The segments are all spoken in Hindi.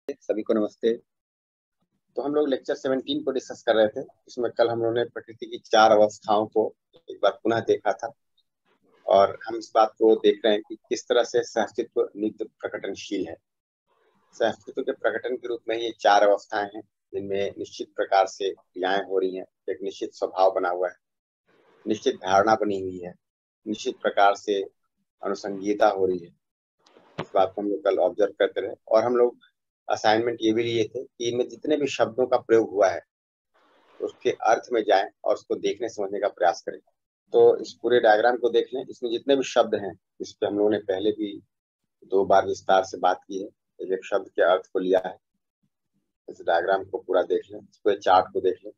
सभी को नमस्ते। तो हम लोग लेक्चर 17 को डिस्कस कर रहे थे। इसमें कल हम लोगों ने प्रकृति की 4 अवस्थाओं को एक बार पुनः देखा था और हम इस बात को देख रहे हैं कि किस तरह से सहअस्तित्व नित्य प्रकटनशील है। सहअस्तित्व के प्रकटन के रूप में ये 4 अवस्थाएं हैं जिनमें निश्चित प्रकार से क्रियाएं हो रही हैं, एक निश्चित स्वभाव बना हुआ है, निश्चित धारणा बनी हुई है, निश्चित प्रकार से अनुसंगीयता हो रही है। इस बात को हम लोग कल ऑब्जर्व करते रहे और हम लोग असाइनमेंट ये भी लिए थे कि इनमें जितने भी शब्दों का प्रयोग हुआ है उसके अर्थ में जाएं और उसको देखने समझने का प्रयास करें। तो इस पूरे डायग्राम को देख लें। इसमें जितने भी शब्द हैं इस पे हम लोगों ने पहले भी 2 बार विस्तार से बात की है। एक एक शब्द के अर्थ को लिया है। इस डायग्राम को पूरा देख लें, इस पूरे चार्ट को देख लें।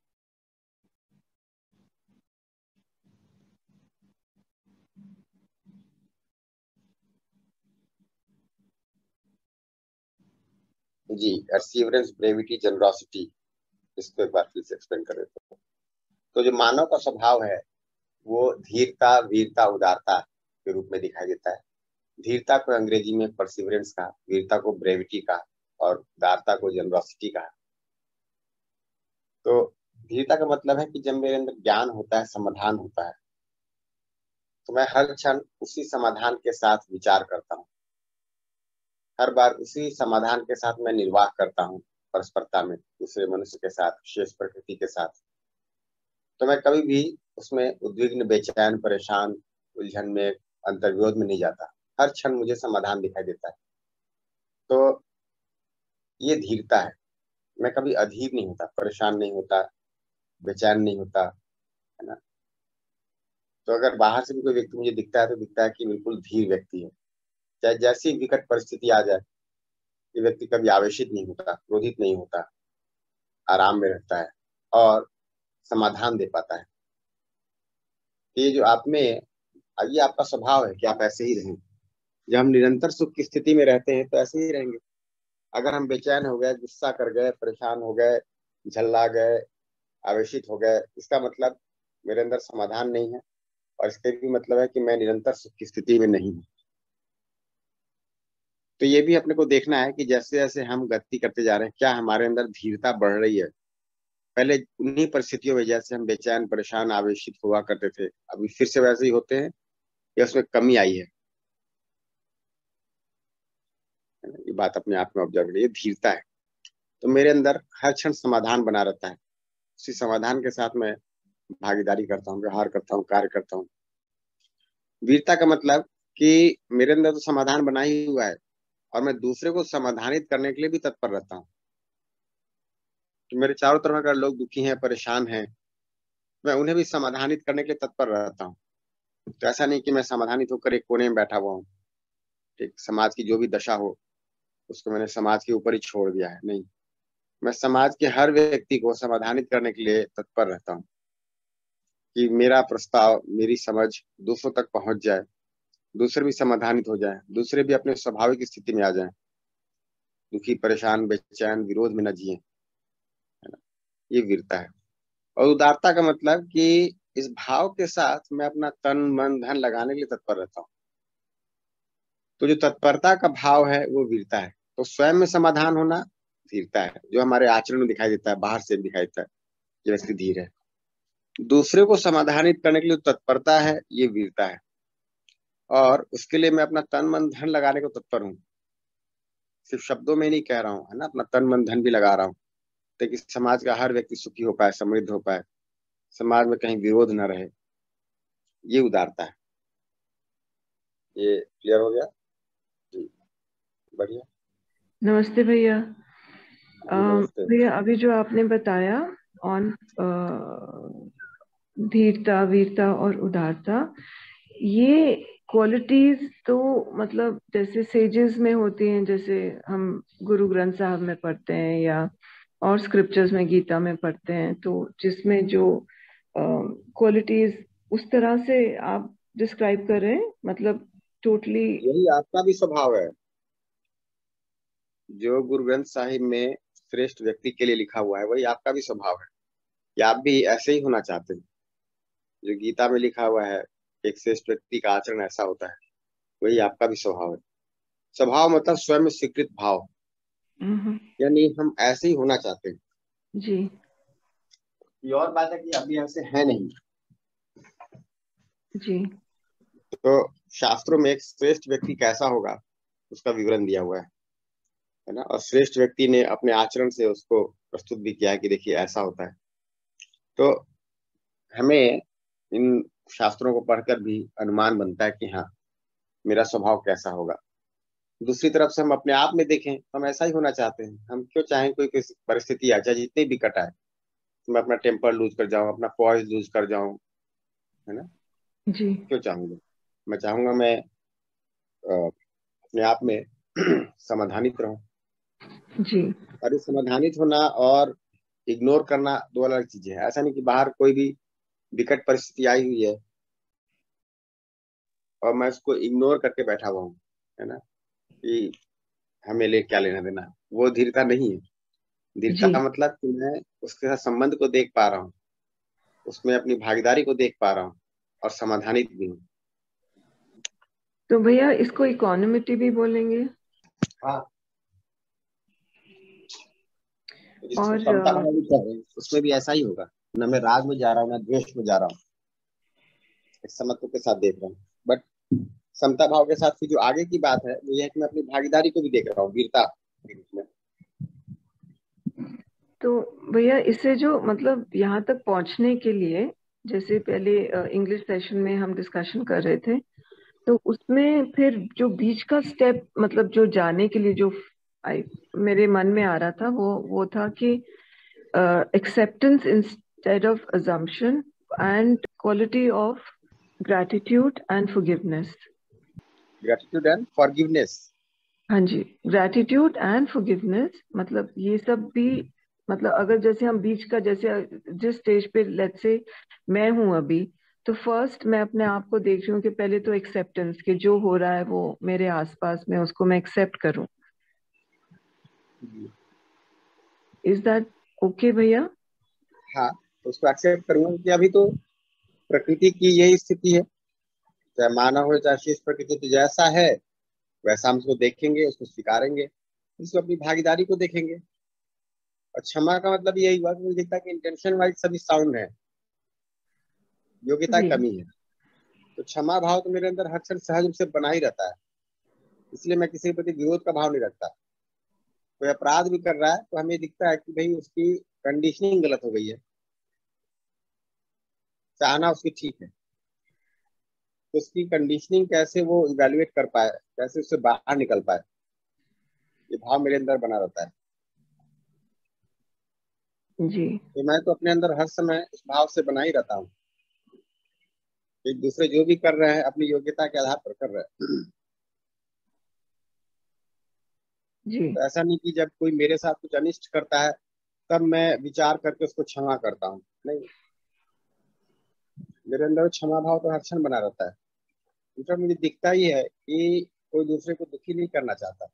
जी, परसीवरेंस, ब्रेविटी, जनरॉसिटी, इसको एक बार फिर से एक्सप्लेन कर देते हैं। तो जो मानव का स्वभाव है वो धीरता, वीरता, उदारता के रूप में दिखाई देता है। धीरता को अंग्रेजी में परसिवरेंस का, वीरता को ब्रेविटी का और उदारता को जनरॉसिटी का। तो धीरता का मतलब है कि जब मेरे अंदर ज्ञान होता है, समाधान होता है, तो मैं हर क्षण उसी समाधान के साथ विचार करता हूँ। हर बार उसी समाधान के साथ मैं निर्वाह करता हूँ, परस्परता में दूसरे मनुष्य के साथ, शेष प्रकृति के साथ। तो मैं कभी भी उसमें उद्विग्न, बेचैन, परेशान, उलझन में, अंतर्विरोध में नहीं जाता। हर क्षण मुझे समाधान दिखाई देता है। तो ये धीरता है। मैं कभी अधीर नहीं होता, परेशान नहीं होता, बेचैन नहीं होता, है ना। तो अगर बाहर से भी कोई व्यक्ति मुझे दिखता है तो दिखता है कि बिल्कुल धीर व्यक्ति है। चाहे जैसी विकट परिस्थिति आ जाए, ये व्यक्ति कभी आवेशित नहीं होता, क्रोधित नहीं होता, आराम में रहता है और समाधान दे पाता है। ये जो आप में, ये आपका स्वभाव है कि आप ऐसे ही रहें। जब हम निरंतर सुख की स्थिति में रहते हैं तो ऐसे ही रहेंगे। अगर हम बेचैन हो गए, गुस्सा कर गए, परेशान हो गए, झल्ला गए, आवेशित हो गए, इसका मतलब मेरे अंदर समाधान नहीं है और इसका भी मतलब है कि मैं निरंतर सुख की स्थिति में नहीं हूँ। तो ये भी अपने को देखना है कि जैसे जैसे हम गति करते जा रहे हैं, क्या हमारे अंदर धीरता बढ़ रही है। पहले उन्हीं परिस्थितियों में जैसे हम बेचैन, परेशान, आवेशित हुआ करते थे, अभी फिर से वैसे ही होते हैं या उसमें कमी आई है। ये बात अपने आप में ऑब्जर्व करिए, धीरता है। तो मेरे अंदर हर क्षण समाधान बना रहता है। उसी समाधान के साथ मैं भागीदारी करता हूँ, व्यवहार करता हूँ, कार्य करता हूँ। वीरता का मतलब कि मेरे अंदर तो समाधान बना ही हुआ है और मैं दूसरे को समाधानित करने के लिए भी तत्पर रहता हूँ। तो मेरे चारों तरफ अगर लोग दुखी हैं, परेशान हैं, मैं उन्हें भी समाधानित करने के लिए तत्पर रहता हूँ। तो ऐसा नहीं कि मैं समाधानित होकर एक कोने में बैठा हुआ हूँ, ठीक, समाज की जो भी दशा हो उसको मैंने समाज के ऊपर ही छोड़ दिया है। नहीं, मैं समाज के हर व्यक्ति को समाधानित करने के लिए तत्पर रहता हूँ कि मेरा प्रस्ताव, मेरी समझ दूसरों तक पहुंच जाए, दूसरे भी समाधानित हो जाए, दूसरे भी अपने स्वाभाविक स्थिति में आ जाए, दुखी, परेशान, बेचैन, विरोध में न जिए, है ना। ये वीरता है। और उदारता का मतलब कि इस भाव के साथ मैं अपना तन, मन, धन लगाने के लिए तत्पर रहता हूँ। तो जो तत्परता का भाव है वो वीरता है। तो स्वयं में समाधान होना धीरता है, जो हमारे आचरण में दिखाई देता है, बाहर से दिखाई देता है, ये व्यक्ति धीर है। दूसरे को समाधानित करने के लिए तत्परता है, ये वीरता है। और उसके लिए मैं अपना तन, मन, धन लगाने को तत्पर हूँ। सिर्फ शब्दों में नहीं कह रहा हूँ, है ना, अपना तन, मन, धन भी लगा रहा हूँ ताकि समाज का हर व्यक्ति सुखी हो पाए, समृद्ध हो पाए, समाज में कहीं विरोध न रहे। ये उदारता है। ये क्लियर हो गया जी? बढ़िया। नमस्ते भैया। जी नमस्ते। भैया अभी जो आपने बताया ऑन धीरता, वीरता और उदारता, ये क्वालिटीज तो मतलब जैसे सेजेस में होती हैं, जैसे हम गुरु ग्रंथ साहब में पढ़ते हैं या और स्क्रिप्चर्स में, गीता में पढ़ते हैं, तो जिसमें जो क्वालिटीज उस तरह से आप डिस्क्राइब कर रहे हैं, मतलब टोटली। यही आपका भी स्वभाव है जो गुरु ग्रंथ साहिब में श्रेष्ठ व्यक्ति के लिए लिखा हुआ है, वही आपका भी स्वभाव है कि आप भी ऐसे ही होना चाहते हैं। जो गीता में लिखा हुआ है एक श्रेष्ठ व्यक्ति का आचरण ऐसा होता है, वही आपका भी स्वभाव है। स्वभाव मतलब स्वयं में स्वीकृत भाव। यानी हम ऐसे ही होना चाहते हैं। जी ये और बात है कि अभी ऐसे है नहीं। जी तो शास्त्रों में एक श्रेष्ठ व्यक्ति कैसा होगा उसका विवरण दिया हुआ है ना। और श्रेष्ठ व्यक्ति ने अपने आचरण से उसको प्रस्तुत भी किया है कि देखिए ऐसा होता है। तो हमें इन शास्त्रों को पढ़कर भी अनुमान बनता है कि हाँ, मेरा स्वभाव कैसा होगा। दूसरी तरफ से हम अपने आप में देखें तो हम ऐसा ही होना चाहते हैं। हम क्यों चाहें कोई किसी परिस्थिति आ जाए जितनी भी कटाए, तो मैं अपना टेम्पर लूज कर जाऊं, अपना पॉइज लूज कर जाऊं, है ना। जी क्यों चाहूंगा? मैं चाहूंगा मैं अपने आप में समाधानित रहूं। जी और इस समाधानित होना और इग्नोर करना दो अलग चीजें हैं। ऐसा नहीं कि बाहर कोई भी विकट परिस्थिति आई हुई है और मैं उसको इग्नोर करके बैठा हुआ हूँ, है ना, कि हमें ले क्या लेना देना। वो धीरता नहीं है। धीरता जी। का मतलब कि मैं उसके साथ संबंध को देख पा रहा हूँ, उसमें अपनी भागीदारी को देख पा रहा हूँ और समाधानित भी हूँ। तो भैया इसको इकोनॉमिटी भी बोलेंगे। हाँ, तो जिसको और समता भाव भी कह रहे हैं उसमें भी ऐसा ही होगा। न मैं राग में जा रहा हूँ, न द्वेष में जा रहा हूँ, एक समत्व के साथ देख रहा हूँ। बट समता भाव के साथ फिर जो आगे की बात है वो ये है कि मैं अपनी भागीदारी को भी देख रहा हूँ वीरता के रूप में। तो भैया इससे जो मतलब यहाँ तक पहुंचने के लिए, जैसे पहले इंग्लिश सेशन में हम डिस्कशन कर रहे थे, तो उसमें फिर जो बीच का स्टेप मतलब जो जाने के लिए जो आई मेरे मन में आ रहा था वो था कि acceptance instead of assumption and quality of gratitude and forgiveness. Gratitude and forgiveness. हाँ जी, gratitude and forgiveness मतलब ये सब भी मतलब अगर जैसे हम बीच का जैसे जिस स्टेज पे लेट्स से मैं हूं अभी, तो फर्स्ट मैं अपने आप को देख रही हूँ कि पहले तो एक्सेप्टेंस कि जो हो रहा है वो मेरे आसपास में उसको मैं एक्सेप्ट करूं। इज दैट ओके भैया? हाँ, तो उसको एक्सेप्ट करूंगा कि अभी तो प्रकृति की यही स्थिति है। चाहे मानव हो चाहे शेष प्रकृति, तो जैसा है वैसा हम उसको देखेंगे, उसको स्वीकारेंगे, उसको अपनी भागीदारी को देखेंगे। और क्षमा का मतलब यही हुआ कि मुझे दिखता है कि इंटेंशन वाइज सभी साउंड है, योग्यता जी कमी है। तो क्षमा भाव तो मेरे अंदर हर क्षण सहज रूप से बना ही रहता है। इसलिए मैं किसी के प्रति विरोध का भाव नहीं रखता। कोई अपराध भी कर रहा है तो हमें दिखता है कि भाई उसकी कंडीशनिंग गलत हो गई है, चाहना उसकी ठीक है। तो उसकी कंडीशनिंग कैसे वो इवेल्युएट कर पाए, कैसे उससे बाहर निकल पाए, ये भाव मेरे अंदर बना रहता है। जी तो मैं तो अपने अंदर हर समय इस भाव से बना ही रहता हूँ। एक दूसरे जो भी कर रहे हैं अपनी योग्यता के आधार पर कर रहे हैं। जी तो ऐसा नहीं कि जब कोई मेरे साथ कुछ अनिष्ट करता है तब मैं विचार करके उसको क्षमा करता हूँ, नहीं। मेरे अंदर क्षमा भाव तो हर क्षण बना रहता है। दूसरा, मुझे दिखता ही है कि कोई दूसरे को दुखी नहीं करना चाहता।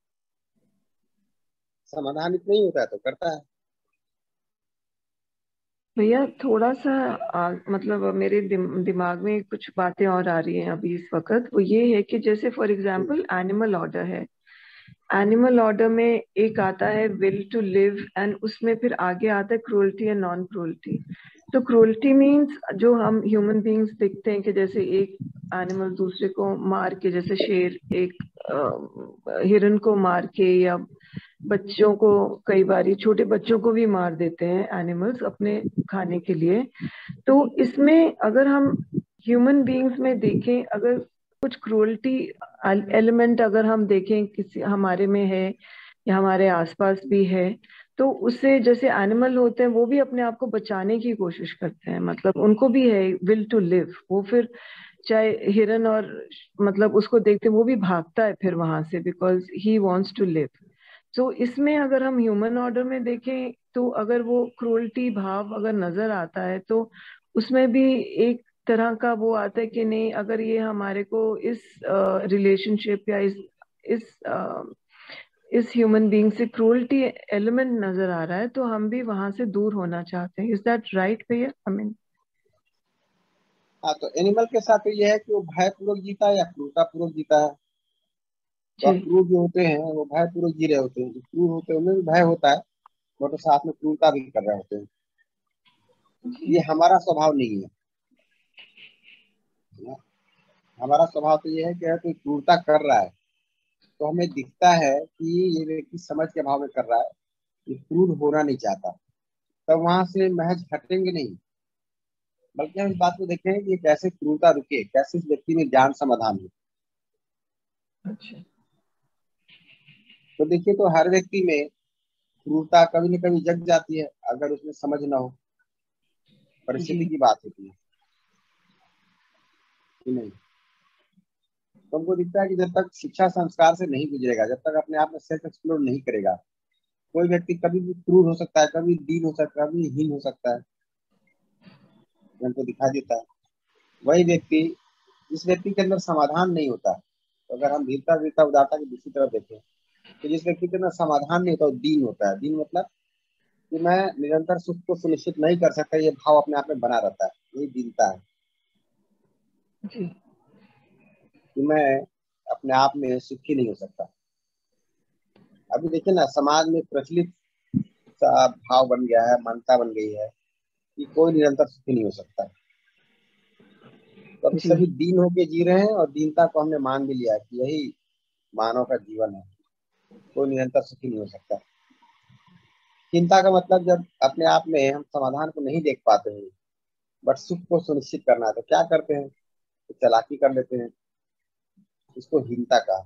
समाधान इतना ही होता है तो करता है। भैया थोड़ा सा मतलब मेरे दिमाग में कुछ बातें और आ रही हैं अभी इस वक्त। वो ये है कि जैसे फॉर एग्जांपल एनिमल ऑर्डर है, एनिमल ऑर्डर में एक आता है विल टू लिव एंड उसमें फिर आगे आता है क्रूअल्टी एंड नॉन क्रूअल्टी। तो क्रूअल्टी मीन्स जो हम ह्यूमन बींग्स देखते हैं कि जैसे एक एनिमल दूसरे को मार के, जैसे शेर एक हिरन को मार के, या बच्चों को कई बार छोटे बच्चों को भी मार देते हैं एनिमल्स अपने खाने के लिए। तो इसमें अगर हम ह्यूमन बीइंग्स में देखें, अगर कुछ क्रूअल्टी एलिमेंट अगर हम देखें किसी हमारे में है या हमारे आसपास भी है, तो उससे जैसे एनिमल होते हैं वो भी अपने आप को बचाने की कोशिश करते हैं, मतलब उनको भी है विल टू लिव। वो फिर चाहे हिरन और मतलब उसको देखते वो भी भागता है फिर वहां से because he wants to live. तो इसमें अगर हम ह्यूमन ऑर्डर में देखें तो अगर वो क्रूअल्टी भाव अगर नजर आता है तो उसमें भी एक तरह का वो आता है कि नहीं, अगर ये हमारे को इस रिलेशनशिप या इस इस ह्यूमन बीइंग से क्रूअल्टी एलिमेंट नजर आ रहा है तो हम भी वहां से दूर होना चाहते हैं। इज दैट राइट भैया? आई मीन हाँ, तो एनिमल के साथ तो यह है कि वो भयपूर्वक जीता है या क्रूरतापूर्वक जीता है। तो जी क्रूर जो होते हैं वो भय पूर्वक जी रहे होते हैं, जो क्रूर होते हैं उनमें भी भय होता है, बट वो साथ में क्रूरता भी कर रहे होते हैं। जी। ये हमारा स्वभाव नहीं है ना। हमारा स्वभाव तो ये है कि अगर कोई क्रूरता कर रहा है तो हमें दिखता है कि ये व्यक्ति समझ के भाव में कर रहा है, ये क्रूर होना नहीं चाहता, तब वहां से महज हटेंगे नहीं, बल्कि हम इस बात को देखेंगे कि ये कैसे क्रूरता रुके, कैसे इस व्यक्ति में ज्ञान समाधान हो। अच्छा। तो देखिए, तो हर व्यक्ति में क्रूरता कभी न कभी जग जाती है अगर उसमें समझ ना हो, परिस्थिति जी की बात होती है कि नहीं। तो हमको दिखता है कि जब तक शिक्षा संस्कार से नहीं गुजरेगा, जब तक अपने आप में सेल्फ एक्सप्लोर नहीं करेगा, कोई व्यक्ति कभी भी क्रूर हो सकता है, कभी दीन हो सकता है, कभी हीन हो सकता है, ये हमको दिखाई देता है। वही व्यक्ति, जिस व्यक्ति के अंदर समाधान नहीं होता, तो अगर हम धीरता वीरता उदारता की दूसरी तरफ देखें, तो जिस व्यक्ति के अंदर समाधान नहीं होता वो दीन होता है। दीन मतलब कि मैं निरंतर सुख को सुनिश्चित नहीं कर सकता, ये भाव अपने आप में बना रहता है, यही दीनता है। जी। कि मैं अपने आप में सुखी नहीं हो सकता। अभी देखिए ना, समाज में प्रचलित सा भाव बन गया है, मान्यता बन गई है कि कोई निरंतर सुखी नहीं हो सकता। तो अभी जी। सभी दीन होके जी रहे हैं और दीनता को हमने मान भी लिया है कि यही मानव का जीवन है, कोई निरंतर सुखी नहीं हो सकता। चिंता का मतलब जब अपने आप में हम समाधान को नहीं देख पाते हैं, बट सुख को सुनिश्चित करना है, तो क्या करते हैं, तो चालाकी कर लेते हैं, इसको हीनता का।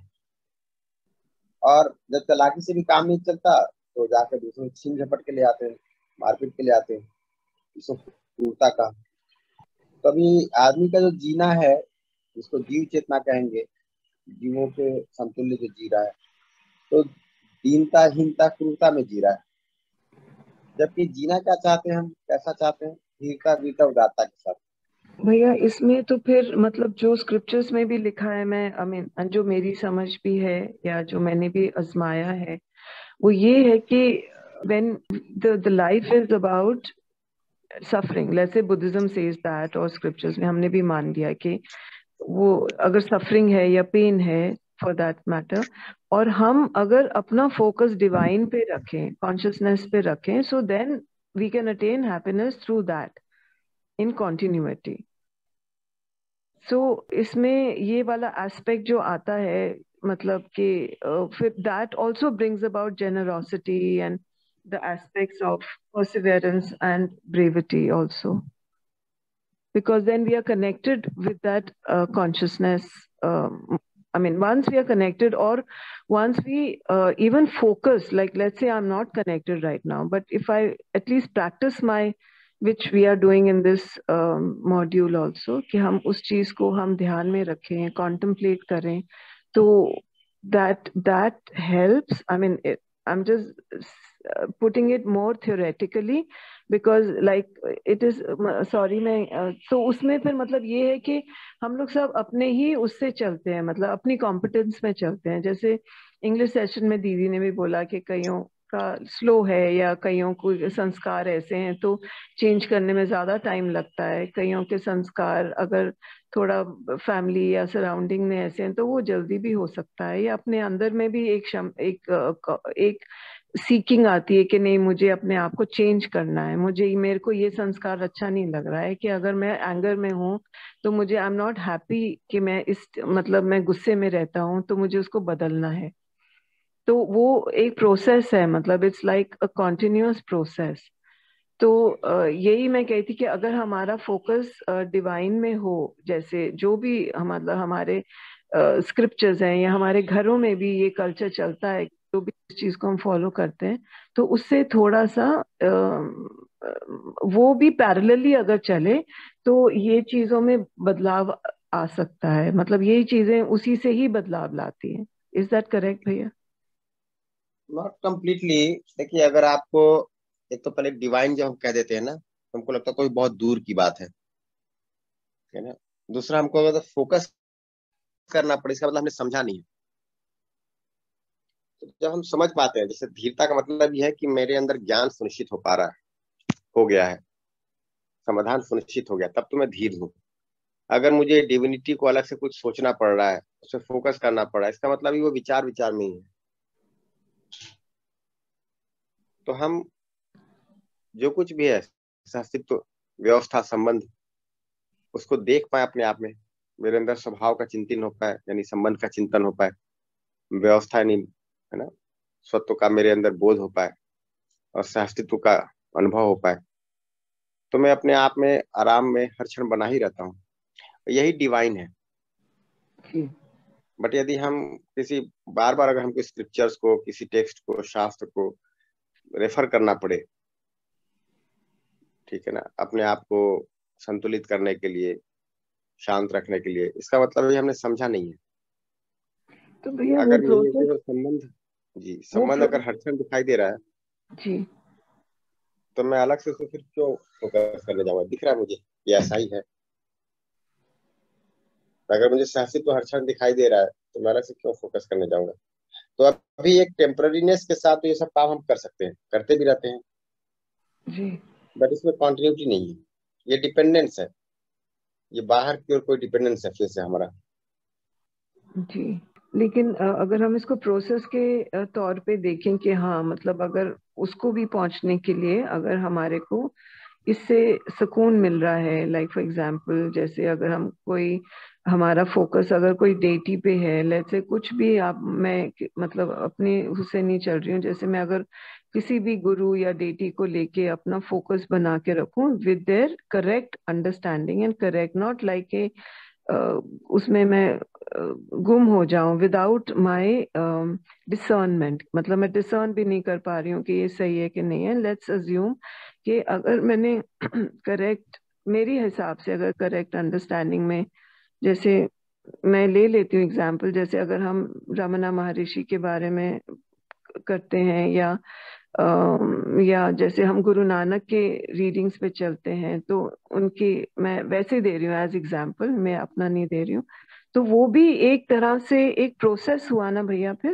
और जब चालाकी से भी काम नहीं चलता तो जाकर दूसरों को छीन झपट के ले आते हैं, मारपीट के ले आते हैं, इसको क्रूरता का। तभी आदमी का जो जीना है, जिसको जीव चेतना कहेंगे, जीवों के समतुल्य जो जी रहा है, तो दीनता हीनता क्रूरता में जी रहा है। जबकि जीना क्या चाहते हैं, हम कैसा चाहते हैं, धीरता वीरता उदारता के साथ। भैया इसमें तो फिर मतलब जो स्क्रिप्चर्स में भी लिखा है, मैं आई मीन जो मेरी समझ भी है या जो मैंने भी आजमाया है, वो ये है कि when the life is about suffering, let's say Buddhism says that, और scriptures में हमने भी मान लिया कि वो अगर सफरिंग है या पेन है फॉर दैट मैटर, और हम अगर अपना फोकस डिवाइन पे रखें, कॉन्शियसनेस पे रखें, so then we can attain happiness through that in continuity. So इसमें ये वाला एस्पेक्ट जो आता है, मतलब कि फिर that also brings about generosity and the aspects of perseverance and bravery also, because then we are connected with that consciousness. I mean, once we are connected, or once we even focus, like let's say I'm not connected right now, but if I at least practice my, which we are doing in this module also, कि हम उस चीज को हम ध्यान में रखें, contemplate करें, तो that helps. I mean, I'm just putting it more theoretically, because like it is, sorry मैं तो उसमें फिर मतलब ये है कि हम लोग सब अपने ही उससे चलते हैं, मतलब अपनी कॉम्पिटेंस में चलते हैं। जैसे इंग्लिश सेशन में दीदी ने भी बोला कि कईयों का स्लो है या कईयों को संस्कार ऐसे हैं तो चेंज करने में ज्यादा टाइम लगता है, कईयों के संस्कार अगर थोड़ा फैमिली या सराउंडिंग में ऐसे हैं तो वो जल्दी भी हो सकता है, या अपने अंदर में भी एक सीकिंग आती है कि नहीं मुझे अपने आप को चेंज करना है, मुझे मेरे को ये संस्कार अच्छा नहीं लग रहा है कि अगर मैं एंगर में हूँ तो मुझे आई एम नॉट हैप्पी कि मैं इस मतलब मैं गुस्से में रहता हूँ तो मुझे उसको बदलना है। तो वो एक प्रोसेस है, मतलब it's like a continuous process. तो यही मैं कहती कि अगर हमारा फोकस डिवाइन में हो, जैसे जो भी मतलब हमारे स्क्रिप्चर्स हैं या हमारे घरों में भी ये कल्चर चलता है, जो भी इस चीज को हम फॉलो करते हैं, तो उससे थोड़ा सा वो भी पैरेलली अगर चले तो ये चीजों में बदलाव आ सकता है, मतलब यही चीजें उसी से ही बदलाव लाती हैं। इज दैट करेक्ट भैया? Not completely. देखिए, अगर आपको, एक तो पहले डिवाइन जब हम कह देते हैं ना, तो हमको लगता है कोई बहुत दूर की बात है ना। दूसरा, हमको अगर फोकस करना पड़े, इसका मतलब हमने समझा नहीं है। तो जब हम समझ पाते हैं, जैसे धीरता का मतलब यह है कि मेरे अंदर ज्ञान सुनिश्चित हो पा रहा है, हो गया है, समाधान सुनिश्चित हो गया, तब तो मैं धीर हूँ। अगर मुझे डिविनिटी को अलग से कुछ सोचना पड़ रहा है, उस पर फोकस करना पड़ा, इसका मतलब ही वो विचार विचार में ही है। तो हम जो कुछ भी है अस्तित्व, व्यवस्था, संबंध, उसको देख पाए अपने आप में, मेरे अंदर स्वभाव का चिंतन हो पाए, यानी संबंध का चिंतन हो पाए, व्यवस्था यानी है ना स्वत्व का मेरे अंदर बोध हो पाए, और सहअस्तित्व का अनुभव हो पाए, तो मैं अपने आप में आराम में हर क्षण बना ही रहता हूँ। यही डिवाइन है। बट यदि हम किसी बार बार अगर हमको स्क्रिप्चर्स को, किसी टेक्स्ट को, शास्त्र को रेफर करना पड़े, ठीक है ना, अपने आप को संतुलित करने के लिए, शांत रखने के लिए, इसका मतलब ये हमने समझा नहीं है। तो भैया वो अगर मेरे प्रोसेस, को संबंध, जी वो संबंध अगर हर क्षण दिखाई दे रहा है, जी तो मैं अलग से उसको फिर क्यों फोकस करने जाऊंगा? दिख रहा है मुझे ये ऐसा ही है। अगर मुझे साहसी तो हर क्षण दिखाई दे रहा है, तो मैं अलग से क्यों फोकस करने जाऊंगा? तो अभी एक टेम्पररीनेस के साथ तो ये सब काम हम कर सकते हैं, करते भी रहते हैं, जी बट इसमें कॉन्टिन्यूटी नहीं है। ये डिपेंडेंस है, ये बाहर की ओर कोई डिपेंडेंस है फिर से हमारा। जी। लेकिन अगर हम इसको प्रोसेस के तौर पे देखें कि हाँ मतलब अगर उसको भी पहुंचने के लिए अगर हमारे को इससे सुकून मिल रहा है, लाइक फॉर एग्जांपल जैसे अगर हम कोई, हमारा फोकस अगर कोई डेटी पे है, लेट्स से कुछ भी, आप मैं मतलब अपने उससे नहीं चल रही हूँ, जैसे मैं अगर किसी भी गुरु या डेटी को लेके अपना फोकस बना के रखूं with their correct understanding and correct, not like a उसमें मैं गुम हो जाऊं विदाउट माय डिसर्नमेंट, मतलब मैं डिसर्न भी नहीं कर पा रही हूँ कि ये सही है कि नहीं है। लेट्स अज्यूम कि अगर मैंने करेक्ट, मेरी हिसाब से अगर करेक्ट अंडरस्टैंडिंग में, जैसे मैं ले लेती हूँ एग्जांपल, जैसे अगर हम रमना महर्षि के बारे में करते हैं या जैसे हम गुरु नानक के रीडिंग्स पे चलते हैं, तो उनकी मैं वैसे दे रही हूँ एज एग्जांपल, मैं अपना नहीं दे रही हूँ, तो वो भी एक तरह से एक प्रोसेस हुआ ना भैया फिर।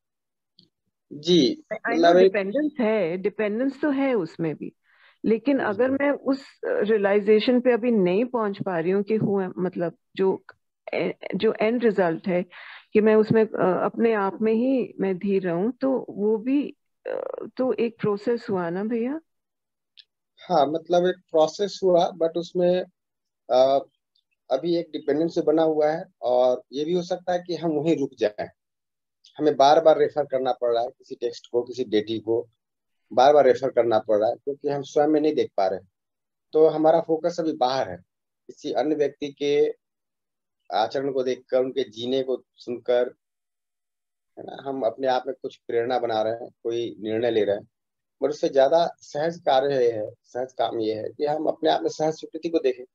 जी आई नो मतलब एक, डिपेंडेंस है, डिपेंडेंस तो है उसमें भी, लेकिन अगर मैं उस रियलाइजेशन पे अभी नहीं पहुंच पा रही हूँ कि हूँ मतलब जो एंड रिजल्ट है कि मैं उसमें अपने आप में ही मैं धीर रहूं, तो वो भी तो एक प्रोसेस हुआ ना भैया। हाँ मतलब एक प्रोसेस हुआ, बट उसमें अ, अभी एक डिपेंडेंस से बना हुआ है, और ये भी हो सकता है कि हम वहीं रुक जाएं। हमें बार बार रेफर करना पड़ रहा है किसी टेक्स्ट को, किसी डेटी को बार बार रेफर करना पड़ रहा है, क्योंकि हम स्वयं में नहीं देख पा रहे। तो हमारा फोकस अभी बाहर है, किसी अन्य व्यक्ति के आचरण को देखकर, उनके जीने को सुनकर, है ना, हम अपने आप में कुछ प्रेरणा बना रहे हैं, कोई निर्णय ले रहे हैं। पर उससे ज्यादा सहज कार्य ये है, सहज काम ये है कि हम अपने आप में सहज स्वीकृति को देखें।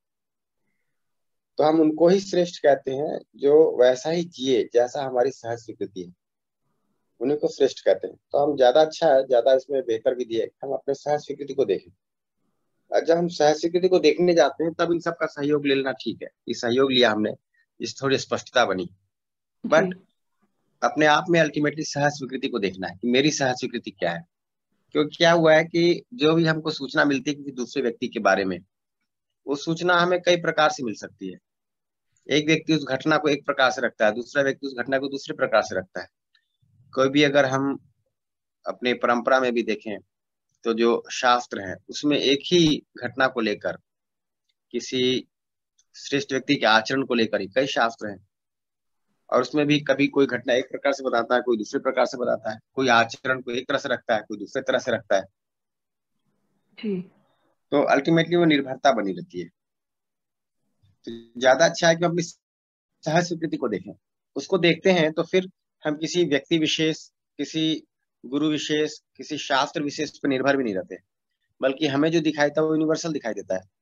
तो हम उनको ही श्रेष्ठ कहते हैं जो वैसा ही जिए जैसा हमारी सहज स्वीकृति है, उन्हीं को श्रेष्ठ कहते हैं। तो हम ज्यादा अच्छा है, ज्यादा इसमें बेहतर विधि है कि हम अपने सहज स्वीकृति को देखें। और जब हम सहज स्वीकृति को देखने जाते हैं, तब इन सब का सहयोग ले लेना ठीक है, ये सहयोग लिया हमने, इस थोड़ी स्पष्टता बनी। जी बट अपने आप में अल्टीमेटली सहज स्वीकृति को देखना है कि मेरी सहज स्वीकृति क्या है। क्योंकि क्या हुआ है कि जो भी हमको सूचना मिलती है किसी दूसरे व्यक्ति के बारे में, वो सूचना हमें कई प्रकार से मिल सकती है। एक व्यक्ति उस घटना को एक प्रकार से रखता है, दूसरा व्यक्ति उस घटना को दूसरे प्रकार से रखता है। कोई भी अगर हम अपने परंपरा में भी देखें, तो जो शास्त्र है उसमें एक ही घटना को लेकर, किसी श्रेष्ठ व्यक्ति के आचरण को लेकर ही कई शास्त्र हैं। और उसमें भी कभी कोई घटना एक प्रकार से बताता है, कोई दूसरे प्रकार से बताता है, कोई आचरण को एक तरह से रखता है, कोई दूसरे तरह से रखता है। जी। तो अल्टीमेटली वो निर्भरता बनी रहती है। तो ज्यादा अच्छा है कि हम अपनी सहज स्वीकृति को देखें। उसको देखते हैं तो फिर हम किसी व्यक्ति विशेष, किसी गुरु विशेष, किसी शास्त्र विशेष पर निर्भर भी नहीं रहते, बल्कि हमें जो दिखाई देता है वो यूनिवर्सल दिखाई देता है।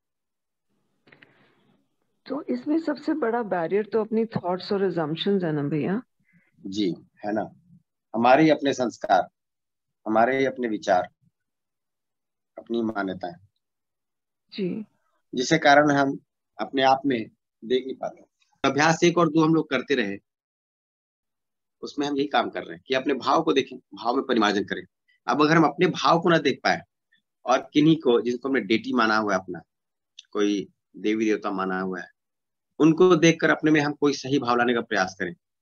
तो इसमें सबसे बड़ा बैरियर तो अपनी थॉट्स और अजम्पशंस है ना भैया। जी, है ना, हमारे ही अपने संस्कार, हमारे ही अपने विचार, अपनी मान्यताएं, जी जिसके कारण हम अपने आप में देख नहीं पाते। अभ्यास एक और दो हम लोग करते रहे, उसमें हम यही काम कर रहे हैं कि अपने भाव को देखें, भाव में परिमार्जन करें। अब अगर हम अपने भाव को ना देख पाए, और किन्हीं को जिनको हमने डेटी माना हुआ है अपना, कोई देवी देवता माना हुआ है, उनको देखकर अपने में हम कोई सही भाव लाने का प्रयास करें,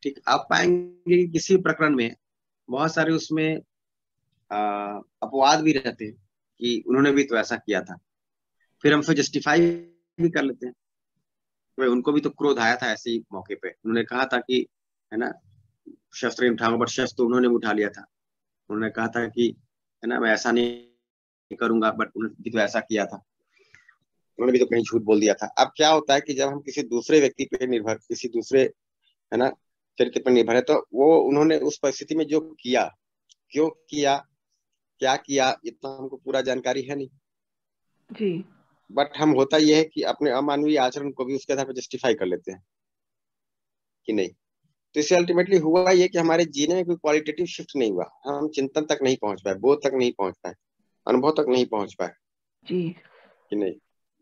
ठीक, आप पाएंगे कि किसी प्रकरण में बहुत सारे उसमें अपवाद भी रहते हैं कि उन्होंने भी तो ऐसा किया था, फिर हम फिर जस्टिफाई भी कर लेते हैं। भाई उनको भी तो क्रोध आया था ऐसे ही मौके पे, उन्होंने कहा था कि, है ना, शस्त्र नहीं उठाऊंगा, बट शस्त्र तो उन्होंने भी उठा लिया था। उन्होंने कहा था कि, है ना, मैं ऐसा नहीं करूंगा, बट उन्होंने भी तो ऐसा किया था, उन्होंने भी तो कहीं झूठ बोल दिया था। अब क्या होता है कि जब हम किसी दूसरे व्यक्ति पे निर्भर, किसी दूसरे, है ना, चरित्र पर निर्भर है, तो वो उन्होंने उस परिस्थिति में जो किया, क्यों किया, क्या किया, इतना हमको पूरा जानकारी है नहीं। जी। बट हम, होता यह है कि अपने अमानवीय आचरण को भी उसके आधार पर जस्टिफाई कर लेते हैं कि नहीं। तो इससे अल्टीमेटली हुआ ये कि हमारे जीने में कोई क्वालिटेटिव शिफ्ट नहीं हुआ, हम चिंतन तक नहीं पहुंच पाए, बोध तक नहीं पहुंच पाए, अनुभव तक नहीं पहुंच पाए जी। कि नहीं।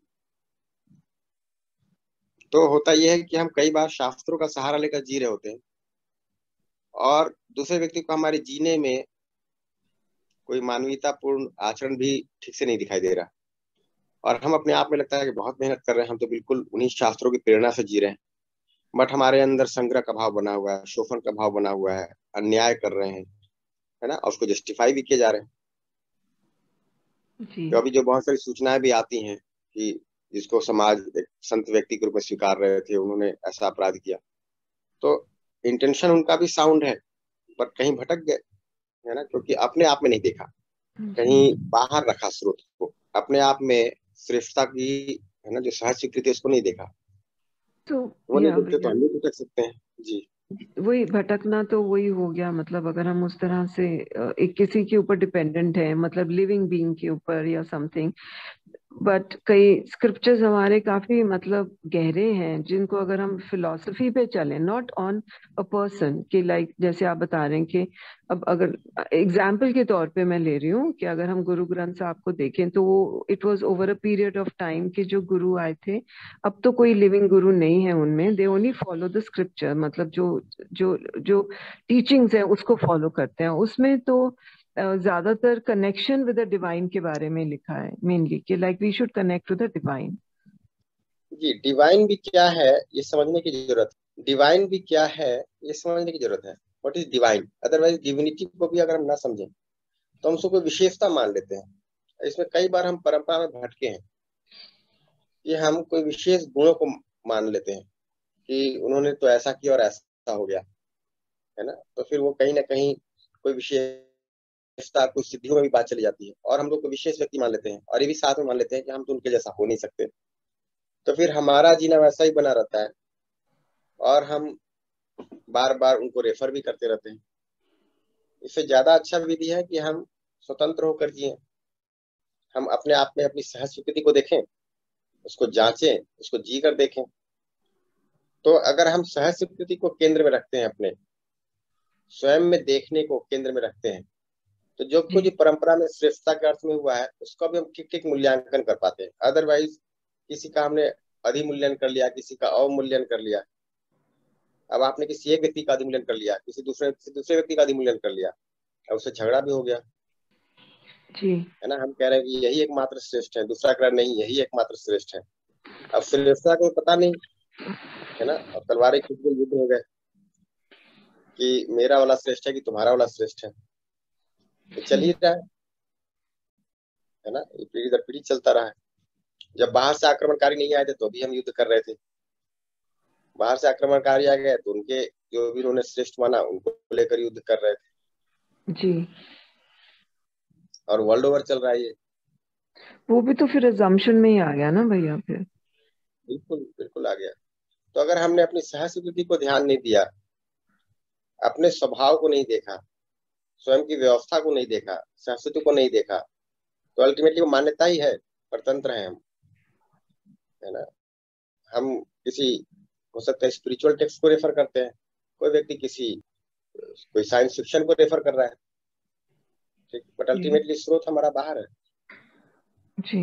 तो होता यह है कि हम कई बार शास्त्रों का सहारा लेकर जी रहे होते हैं, और दूसरे व्यक्ति को हमारे जीने में कोई मानवीयतापूर्ण आचरण भी ठीक से नहीं दिखाई दे रहा, और हम अपने आप में लगता है कि बहुत मेहनत कर रहे हैं, हम तो बिल्कुल उन्हीं शास्त्रों की प्रेरणा से जी रहे हैं, बट हमारे अंदर संग्रह का भाव बना हुआ है, शोषण का भाव बना हुआ है, अन्याय कर रहे हैं, है ना, और उसको जस्टिफाई भी किए जा रहे हैं। जी। तो अभी जो बहुत सारी सूचनाएं भी आती हैं कि जिसको समाज एक संत व्यक्ति के रूप में स्वीकार रहे थे, उन्होंने ऐसा अपराध किया, तो इंटेंशन उनका भी साउंड है, बट कहीं भटक गए, है ना, क्योंकि अपने आप में नहीं देखा, जी। कहीं बाहर रखा स्रोत को, अपने आप में श्रेष्ठता की, है ना, जो सहज स्वीकृति, उसको नहीं देखा। तो वो नहीं या देखते तो भैया, हम भी भटक सकते हैं। जी। वही भटकना तो वही हो गया, मतलब अगर हम उस तरह से एक किसी के ऊपर डिपेंडेंट है, मतलब लिविंग बीइंग के ऊपर या समथिंग। बट कई स्क्रिप्चर्स हमारे काफी मतलब गहरे हैं, जिनको अगर हम फिलॉसफी पे चलें, नॉट ऑन अ पर्सन कि लाइक जैसे आप बता रहे हैं कि अब अगर एग्जाम्पल के तौर पे मैं ले रही हूँ कि अगर हम गुरु ग्रंथ साहब को देखें तो वो it was over a period of time कि जो गुरु आए थे, अब तो कोई लिविंग गुरु नहीं है उनमें, they only follow the scripture, मतलब जो जो जो टीचिंग्स है उसको फॉलो करते हैं। उसमें तो ज्यादातर कनेक्शन विद द डिवाइन के बारे में लिखा है मेनली, कि like we should connect to the divine. जी, डिवाइन भी क्या है ये समझने की जरूरत है, डिवाइन भी क्या है ये समझने की जरूरत है। What is divine, otherwise divinity को भी अगर हम ना समझें तो हम उसको कोई विशेषता मान लेते हैं। इसमें कई बार हम परंपरा में भटके हैं कि हम कोई विशेष गुणों को मान लेते हैं कि उन्होंने तो ऐसा किया और ऐसा हो गया, है ना, तो फिर वो कहीं ना कहीं कोई विशेषता, कुछ सिद्धियों में भी बात चली जाती है, और हम लोग को विशेष व्यक्ति मान लेते हैं, और ये भी साथ में मान लेते हैं कि हम तो उनके जैसा हो नहीं सकते। तो फिर हमारा जीना वैसा ही बना रहता है, और हम बार बार उनको रेफर भी करते रहते हैं। इससे ज्यादा अच्छा विधि है कि हम स्वतंत्र होकर जिए, हम अपने आप में अपनी सहज स्वीकृति को देखें, उसको जांचें, उसको जी कर देखें। तो अगर हम सहज स्वीकृति को केंद्र में रखते हैं, अपने स्वयं में देखने को केंद्र में रखते हैं, तो जो जी। कुछ परंपरा में श्रेष्ठता के अर्थ में हुआ है उसका भी हम ठीक ठीक मूल्यांकन कर पाते हैं। अदरवाइज किसी का हमने अधिमूल्यन कर लिया, किसी का अवमूल्यन कर लिया। अब आपने किसी एक व्यक्ति का अधिमूल्यन कर लिया, किसी दूसरे व्यक्ति का अधिमूल्यन कर लिया, अब उससे झगड़ा भी हो गया, जी। है ना। हम कह रहे हैं कि यही एकमात्र श्रेष्ठ है, दूसरा कह रहा नहीं यही एकमात्र श्रेष्ठ है। अब श्रेष्ठता को पता नहीं, है ना, और तलवारें खींच के युद्ध हो गए कि मेरा वाला श्रेष्ठ है कि तुम्हारा वाला श्रेष्ठ है। तो चल ही जी। रहा है ना, ये पीढ़ी दर पीढ़ी चलता रहा है। जब बाहर से आक्रमणकारी नहीं आए थे तो भी हम युद्ध कर रहे थे, बाहर से आक्रमणकारी आ गए तो उनके जो भी उन्होंने श्रेष्ठ माना उनको लेकर युद्ध कर रहे थे, जी। और वर्ल्ड ओवर चल रहा है ये। वो भी तो फिर अजम्पशन में ही आ गया ना भैया फिर। बिल्कुल बिल्कुल आ गया। तो अगर हमने अपनी सहस्वीकृति को ध्यान नहीं दिया, अपने स्वभाव को नहीं देखा, स्वयं की व्यवस्था को नहीं देखा, संस्कृति को नहीं देखा, तो अल्टीमेटली वो मान्यता ही है, परतंत्र है हम, है ना। हम किसी, हो सकता है स्पिरिचुअल टेक्स्ट को रेफर करते हैं, कोई व्यक्ति किसी, कोई साइंस फिक्शन को रेफर कर रहा है, ठीक, बट जी। अल्टीमेटली स्रोत हमारा बाहर है, जी।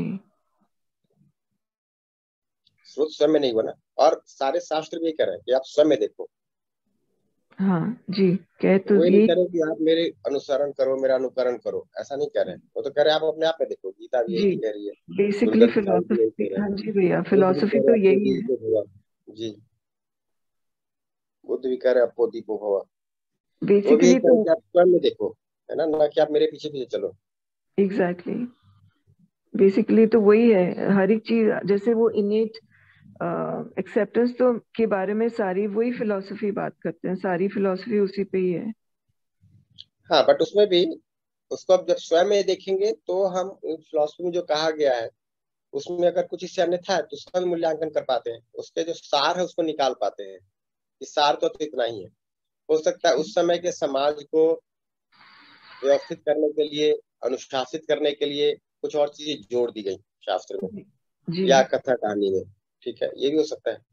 स्रोत स्वयं में नहीं बना। और सारे शास्त्र भी कह रहे हैं कि आप स्वयं में देखो, हाँ। जी। कह तो वो ये नहीं ये। कह रहे कि आप मेरे अनुसरण करो, मेरा अनुकरण करो, ऐसा नहीं कह रहे हैं। वो तो कह रहे हैं आप अपने आप में देखो, गीता भी जी। यही कह रही है, बेसिकली कुलग्रंथ साहिब भी यही फिलोसफी, कह रहे हैं, हाँ जी भैया, बुद्ध भी फिलोसफी कह रहे तो हैं अपने यही बीज है। को भगवान। जी। बुद्ध विकार अपो दीपो भव। वो भी बेसिकली एक तरह तो से आप स्वयं में देखो, है ना कि आप मेरे पीछे पीछे चलो। एग्जैक्टली, बेसिकली तो वही है हर एक चीज, जैसे वो इनेट एक्सेप्टेंस तो के बारे में सारी वही फिलॉसफी बात करते हैं, सारी फिलॉसफी उसी पे ही है। हाँ, बट उसमें भी उसको अब जब स्वयं में देखेंगे तो हम फिलोसफी में जो कहा गया है उसमें अगर कुछ इससे अन्यथा है तो उसका भी मूल्यांकन कर पाते हैं, उसके जो सार है उसको निकाल पाते हैं कि सार तो इतना ही है। हो सकता है उस समय के समाज को व्यवस्थित करने के लिए, अनुशासित करने के लिए कुछ और चीजें जोड़ दी गई शास्त्र में जी या कथा कहानी में। ठीक है, ये भी हो सकता है।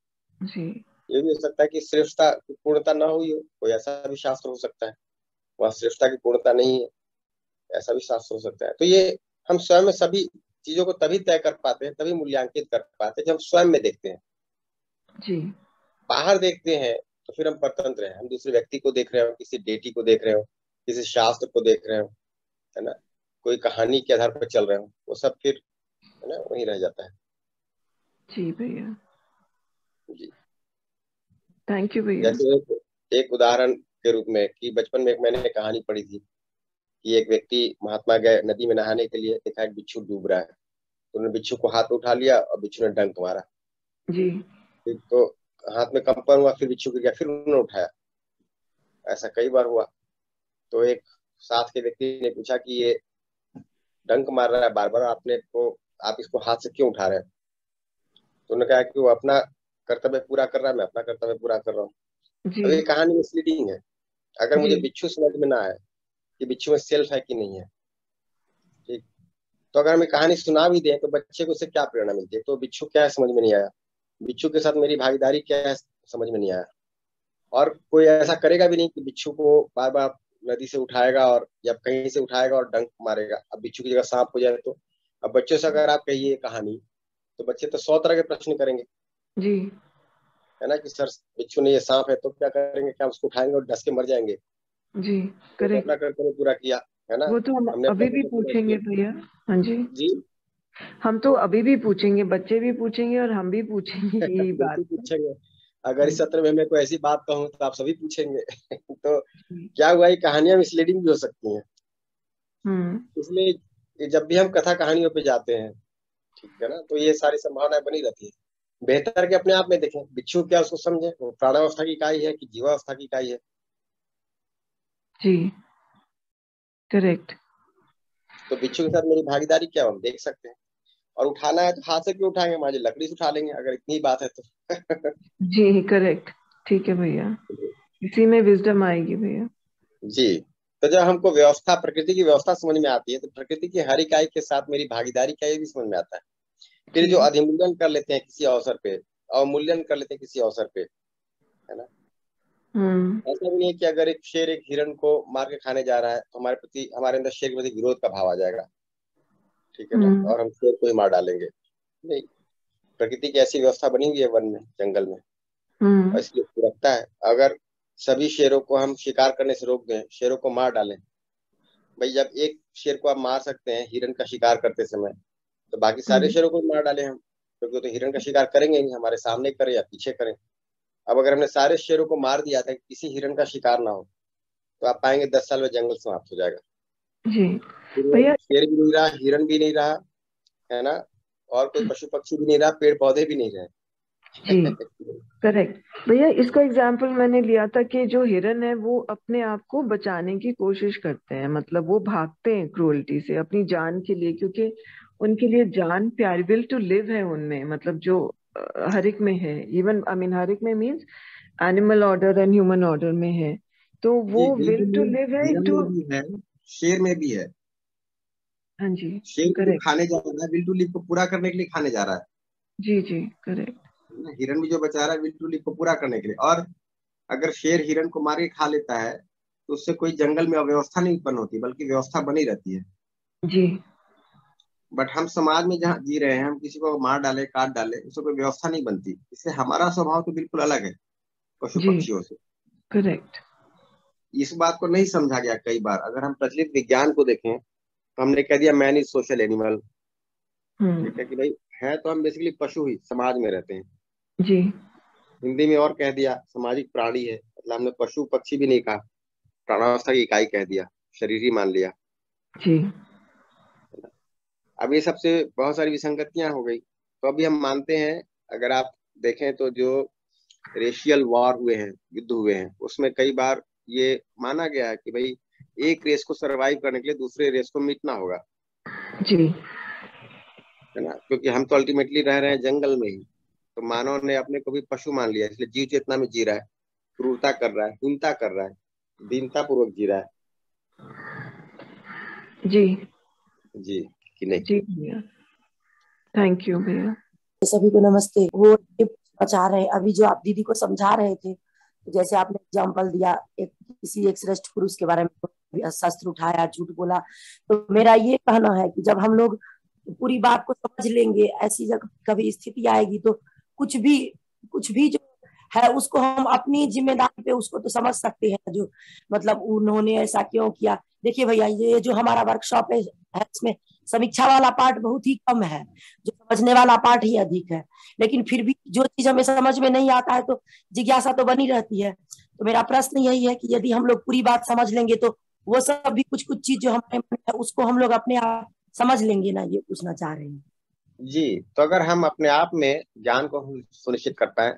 जी ये भी हो सकता है कि श्रेष्ठता की पूर्णता ना हुई हो, कोई ऐसा भी शास्त्र हो सकता है वहाँ श्रेष्ठता की पूर्णता नहीं है, ऐसा भी शास्त्र हो सकता है। तो ये हम स्वयं में सभी चीजों को तभी तय कर पाते हैं, तभी मूल्यांकित कर पाते हैं जब हम स्वयं में देखते हैं। जी बाहर देखते हैं तो फिर हम परतंत्र हैं, हम दूसरे व्यक्ति को देख रहे हो, किसी डेटी को देख रहे हो, किसी शास्त्र को देख रहे हो, है ना, कोई कहानी के आधार पर चल रहे हो, वो सब फिर है ना वहीं रह जाता है। जी भैया, जी। थैंक यू भैया। जैसे एक उदाहरण के रूप में कि बचपन में एक मैंने कहानी पढ़ी थी कि एक व्यक्ति महात्मा गए नदी में नहाने के लिए, देखा एक बिच्छू डूब रहा है, तो उन्होंने बिच्छू को हाथ में उठा लिया और बिच्छू ने डंक मारा। जी फिर तो हाथ में कंपन हुआ, फिर बिच्छू गिर गया, फिर उन्होंने उठाया। ऐसा कई बार हुआ। तो एक साथ के व्यक्ति ने पूछा कि ये डंक मार रहा है बार बार, आपने को आप इसको हाथ से क्यों उठा रहे हैं? तो उन्होंने कहा कि वो अपना कर्तव्य पूरा कर रहा है, मैं अपना कर्तव्य पूरा कर रहा हूँ। जी अब ये कहानी मिसलीडिंग है। अगर जी मुझे बिच्छू समझ में ना आए कि बिच्छू में सेल्फ है कि नहीं है, ठीक, तो अगर हमें कहानी सुना भी दें तो बच्चे को उससे क्या प्रेरणा मिलती है? तो बिच्छू क्या है समझ में नहीं आया, बिच्छू के साथ मेरी भागीदारी क्या है समझ में नहीं आया। और कोई ऐसा करेगा भी नहीं कि बिच्छू को बार बार नदी से उठाएगा और या कहीं से उठाएगा और डंक मारेगा, अब बिच्छू की जगह सांप हो जाए तो। अब बच्चों से अगर आप कहिए कहानी तो बच्चे तो 100 तरह के प्रश्न करेंगे, जी है ना, कि सर बिच्छू नहीं ये सांप है, तो क्या करेंगे, क्या उसको उठाएंगे और डस के मर जाएंगे? जी तो हमने करेक्ट। अपना कर्तव्य पूरा किया, है ना, वो तो हम हमने अपना अभी भी कर्तव्य पूरा पूछेंगे किया। भैया। हाँ जी, जी। हम तो अभी भी पूछेंगे, बच्चे भी पूछेंगे और हम भी पूछेंगे यही बात बिल्कुल है। पूछेंगे। अगर हाँ इस जी। सत्र में मैं कोई ऐसी बात कहूँ तो आप सभी पूछेंगे। तो जी। क्या हुआ, ये कहानियां मिसलीडिंग भी हो सकती हैं, हम्म। इसलिए जब भी हम कथा कहानियों पे जाते हैं, ठीक है ना, तो ये सारी संभावनाएं बनी रहती है। बेहतर के अपने आप में देखें बिच्छू क्या उसको समझे, वो प्राणावस्था की इकाई है कि जीवावस्था की इकाई है? जी करेक्ट। तो बिच्छू के साथ मेरी भागीदारी क्या है, हम देख सकते हैं। और उठाना है तो हाथ से क्यों उठाएंगे, मान लीजिए लकड़ी से उठा लेंगे अगर इतनी बात है तो। जी करेक्ट, ठीक है भैया, इसी में विजडम आएगी भैया। जी। तो जब हमको व्यवस्था, प्रकृति की व्यवस्था समझ में आती है तो प्रकृति की हर इकाई के साथ मेरी भागीदारी क्या, ये भी समझ में आता है। फिर जो जी। अधिमूल्यन कर लेते हैं किसी अवसर पे, अवमूल्यन कर लेते हैं किसी अवसर पे, है ना, हम्म। ऐसा भी नहीं है कि अगर एक शेर एक हिरण को मार के खाने जा रहा है तो हमारे प्रति, हमारे अंदर शेर के प्रति विरोध का भाव आ जाएगा, ठीक है ना, हम्म। और हम शेर को ही मार डालेंगे। नहीं, प्रकृति की ऐसी व्यवस्था बनी हुई है वन में, जंगल में, और हम्म। इसलिए उसको रखता है। अगर सभी शेरों को हम शिकार करने से रोक दें, शेरों को मार डालें, भाई जब एक शेर को आप मार सकते हैं हिरण का शिकार करते समय, तो बाकी सारे हम्म। शेरों को भी मार डालें हम, क्योंकि वो तो हिरण का शिकार करेंगे ही नहीं, हमारे सामने करें या पीछे करें। अब अगर हमने सारे शेरों को मार दिया था कि किसी हिरण का शिकार ना हो, तो आप पाएंगे 10 साल में जंगल समाप्त हो जाएगा। जी फिर वो भैया। शेर भी नहीं रहा, हिरण भी नहीं रहा, है ना, और कोई पशु पक्षी भी नहीं रहा, पेड़ पौधे भी नहीं रहे। जी करेक्ट भैया, इसका एग्जाम्पल मैंने लिया था कि जो हिरन है वो अपने आप को बचाने की कोशिश करते हैं, मतलब वो भागते हैं क्रूरल्टी से अपनी जान के लिए, क्योंकि उनके लिए जान प्यारी, विल टू लिव है उनमें, मतलब जो हर एक में है, इवन आई मीन हर एक में means animal order and human order में है, तो जी, वो will to will to live live है हिरण टू। में भी है, शेर में भी है। हाँ जी शेर को जो करेक्ट। खाने जा रहा है विल टू लिव को पूरा करने के लिए खाने जा रहा जी जी करेक्ट। है ना, हिरण भी जो बचा रहा है विल टू लिव को पूरा करने के लिए। और अगर शेर हिरण को मार के खा लेता है तो उससे कोई जंगल में अव्यवस्था नहीं उत्पन्न होती, बल्कि व्यवस्था बनी रहती है। जी बट हम समाज में जहाँ जी रहे हैं, हम किसी को मार डाले काट डाले, उससे कोई व्यवस्था नहीं बनती, इससे हमारा स्वभाव तो बिल्कुल अलग है पशु जी पक्षियों से। करेक्ट। इस बात को नहीं समझा गया कई बार। अगर हम प्रचलित विज्ञान को देखें तो हमने कह दिया मैन इज सोशल एनिमल, ठीक हम्म। है कि भाई है तो हम बेसिकली पशु ही समाज में रहते हैं। जी हिंदी में और कह दिया सामाजिक प्राणी है, मतलब हमने पशु पक्षी भी नहीं कहा, प्राणावस्था की इकाई कह दिया, शरीर ही मान लिया। जी। अब ये सबसे बहुत सारी विसंगतियां हो गई। तो अभी हम मानते हैं, अगर आप देखें तो जो रेशियल वॉर हुए हैं, युद्ध हुए हैं, उसमें कई बार ये माना गया है कि भाई एक रेस को सरवाइव करने के लिए दूसरे रेस को मिटना होगा, जी। है ना, क्योंकि हम तो अल्टीमेटली रह रहे हैं जंगल में ही। तो मानव ने अपने को भी पशु मान लिया, इसलिए जीव चेतना में जी रहा है, क्रूरता कर रहा है, हिंसा कर रहा है, दीनता पूर्वक जी रहा है। जी। जी कि नहीं? जी भैया, थैंक यू भैया। सभी को नमस्ते। वो बचा रहे अभी जो आप दीदी को समझा रहे थे, तो जैसे आपने एग्जाम्पल दिया किसी एक श्रेष्ठ पुरुष के बारे में, शस्त्र उठाया, झूठ बोला, तो मेरा ये कहना है कि जब हम लोग पूरी बात को समझ लेंगे, ऐसी जब कभी स्थिति आएगी तो कुछ भी जो है उसको हम अपनी जिम्मेदारी पे उसको तो समझ सकते हैं, जो मतलब उन्होंने ऐसा क्यों किया। देखिए भैया, ये जो हमारा वर्कशॉप है इसमें समीक्षा वाला पार्ट बहुत ही कम है, जो समझने वाला पार्ट ही अधिक है। लेकिन फिर भी जो चीज हमें समझ में नहीं आता है तो जिज्ञासा तो बनी रहती है। तो मेरा प्रश्न यही है कि यदि हम लोग पूरी बात समझ लेंगे तो वो सब भी कुछ कुछ चीज जो हमारे मन में है उसको हम लोग अपने आप समझ लेंगे ना, ये पूछना चाह रहे हैं। जी, तो अगर हम अपने आप में ज्ञान को सुनिश्चित कर पाए,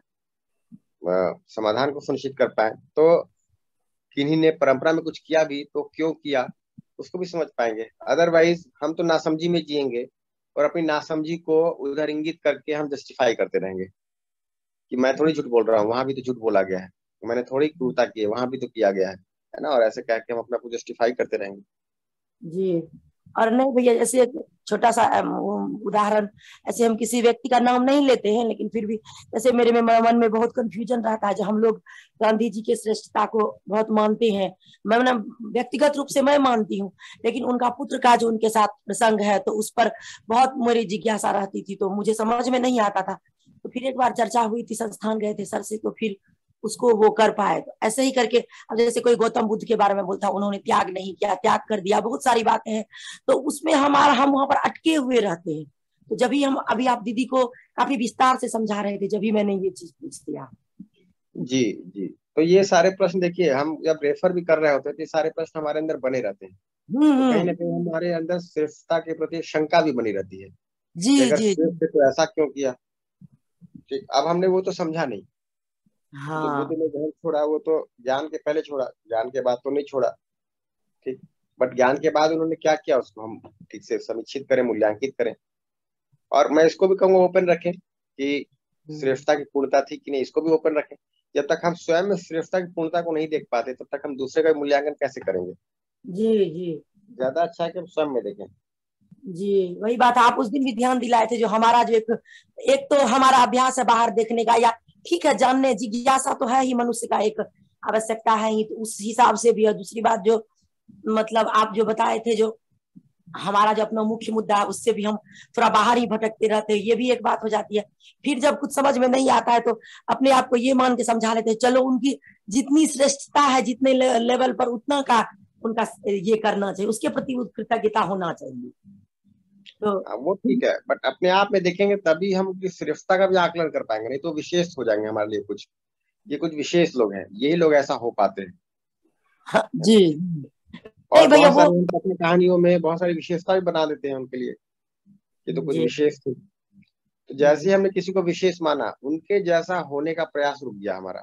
समाधान को सुनिश्चित कर पाए, तो किन्हीं ने परंपरा में कुछ किया भी तो क्यों किया उसको भी समझ पाएंगे। अदरवाइज हम तो नासमझी में जिएंगे और अपनी नासमझी को उधर इंगित करके हम जस्टिफाई करते रहेंगे कि मैं थोड़ी झूठ बोल रहा हूँ, वहां भी तो झूठ बोला गया है, मैंने थोड़ी क्रूरता की है, वहां भी तो किया गया है ना, और ऐसे कह के हम अपना को जस्टिफाई करते रहेंगे। जी। और नहीं भैया, जैसे एक छोटा सा उदाहरण, ऐसे हम किसी व्यक्ति का नाम नहीं लेते हैं, लेकिन फिर भी जैसे मेरे में मन में बहुत कंफ्यूजन रहता है, जो हम लोग गांधी जी के श्रेष्ठता को बहुत मानते हैं, मैं ना व्यक्तिगत रूप से मैं मानती हूँ, लेकिन उनका पुत्र का जो उनके साथ प्रसंग है तो उस पर बहुत मेरी जिज्ञासा रहती थी, तो मुझे समझ में नहीं आता था। तो फिर एक बार चर्चा हुई थी, संस्थान गए थे सर से, तो फिर उसको वो कर पाए। तो ऐसे ही करके अब जैसे कोई गौतम बुद्ध के बारे में बोलता, उन्होंने त्याग नहीं किया, त्याग कर दिया, बहुत सारी बातें हैं, तो उसमें हम वहां पर अटके हुए रहते हैं। तो जब भी हम अभी आप दीदी को काफी विस्तार से समझा रहे थे, जब भी मैंने ये चीज पूछ दिया। जी जी, तो ये सारे प्रश्न देखिए, हम जब रेफर भी कर रहे होते हैं तो ये सारे प्रश्न हमारे अंदर बने रहते हैं। तो कहीं ना कहीं हमारे अंदर श्रेष्ठता के प्रति शंका भी बनी रहती है जी कि अगर जी श्रेष्ठ है तो ऐसा क्यों किया। ठीक, अब हमने वो तो समझा नहीं, जो बुद्ध हाँ ने धर्म छोड़ा वो तो ज्ञान के पहले छोड़ा, ज्ञान के बाद तो नहीं छोड़ा। ठीक, बट ज्ञान के बाद उन्होंने क्या किया उसको हम ठीक से समीक्षित करें, मूल्यांकित करें। और मैं इसको भी कहूँगा ओपन रखें कि श्रेष्ठता की पूर्णता थी कि नहीं, इसको भी ओपन रखें। जब तक हम स्वयं में श्रेष्ठता की पूर्णता को नहीं देख पाते तब तक हम दूसरे का मूल्यांकन कैसे करेंगे। जी जी ज्यादा अच्छा है कि हम स्वयं में देखें। जी, वही बात आप उस दिन भी ध्यान दिलाए थे, जो हमारा जो एक तो हमारा अभ्यास है बाहर देखने का, या ठीक है जानने, जिज्ञासा तो है ही, मनुष्य का एक आवश्यकता है ही, तो उस हिसाब से भी है। दूसरी बात जो मतलब आप जो बताए थे, जो हमारा जो अपना मुख्य मुद्दा है उससे भी हम थोड़ा बाहर ही भटकते रहते हैं, ये भी एक बात हो जाती है। फिर जब कुछ समझ में नहीं आता है तो अपने आप को ये मान के समझा लेते हैं, चलो उनकी जितनी श्रेष्ठता है, जितने लेवल पर, उतना का उनका ये करना चाहिए, उसके प्रति कृतज्ञता होना चाहिए। तो वो ठीक है, बट अपने आप में देखेंगे तभी हम उनकी श्रेष्ठता का भी आकलन कर पाएंगे, नहीं तो विशेष हो जाएंगे हमारे लिए कुछ। ये कुछ विशेष लोग हैं, यही लोग ऐसा हो पाते हैं। हाँ, है जी। ना? और नहीं भैया बहुत वो, सारे हम अपनी कहानियों में बहुत सारी विशेषता भी बना देते हैं उनके लिए, ये तो कुछ जी विशेष थे। तो जैसे ही हमने किसी को विशेष माना, उनके जैसा होने का प्रयास रुक गया हमारा,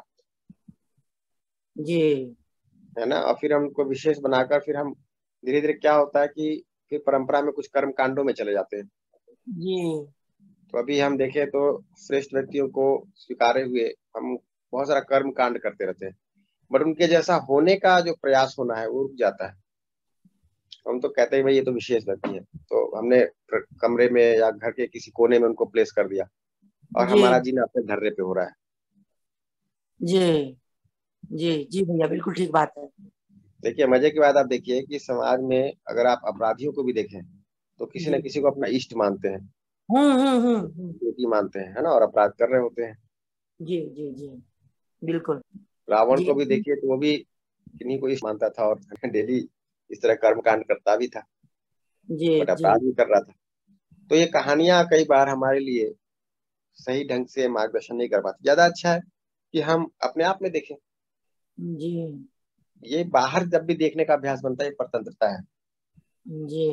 जी है ना, और फिर हम उनको विशेष बनाकर फिर हम धीरे धीरे क्या होता है कि फिर परंपरा में कुछ कर्म कांडों में चले जाते हैं। जी तो अभी हम देखें तो श्रेष्ठ व्यक्तियों को स्वीकारे हुए हम बहुत सारा कर्म कांड करते रहते हैं, बट उनके जैसा होने का जो प्रयास होना है वो रुक जाता है। हम तो कहते हैं भाई ये तो विशेष व्यक्ति है, तो हमने कमरे में या घर के किसी कोने में उनको प्लेस कर दिया और जी हमारा जीना अपने धर्रे पे हो रहा है। जी जी जी भैया, बिल्कुल ठीक बात है। देखिए मजे की बात आप देखिए कि समाज में अगर आप अपराधियों को भी देखें तो किसी न जी किसी को अपना इष्ट मानते हैं, हम्म। बेटी मानते हैं, है ना, और अपराध कर रहे होते हैं। जी जी जी बिल्कुल। रावण जी को भी देखिए तो वो भी किन्हीं को इष्ट मानता था और डेली इस तरह कर्म कांड करता भी था, जी बट जी अपराध भी कर रहा था। तो ये कहानियां कई बार हमारे लिए सही ढंग से मार्गदर्शन नहीं कर पाती। ज्यादा अच्छा है कि हम अपने आप में देखें। जी ये बाहर जब भी देखने का अभ्यास बनता है, ये परतंत्रता है। जी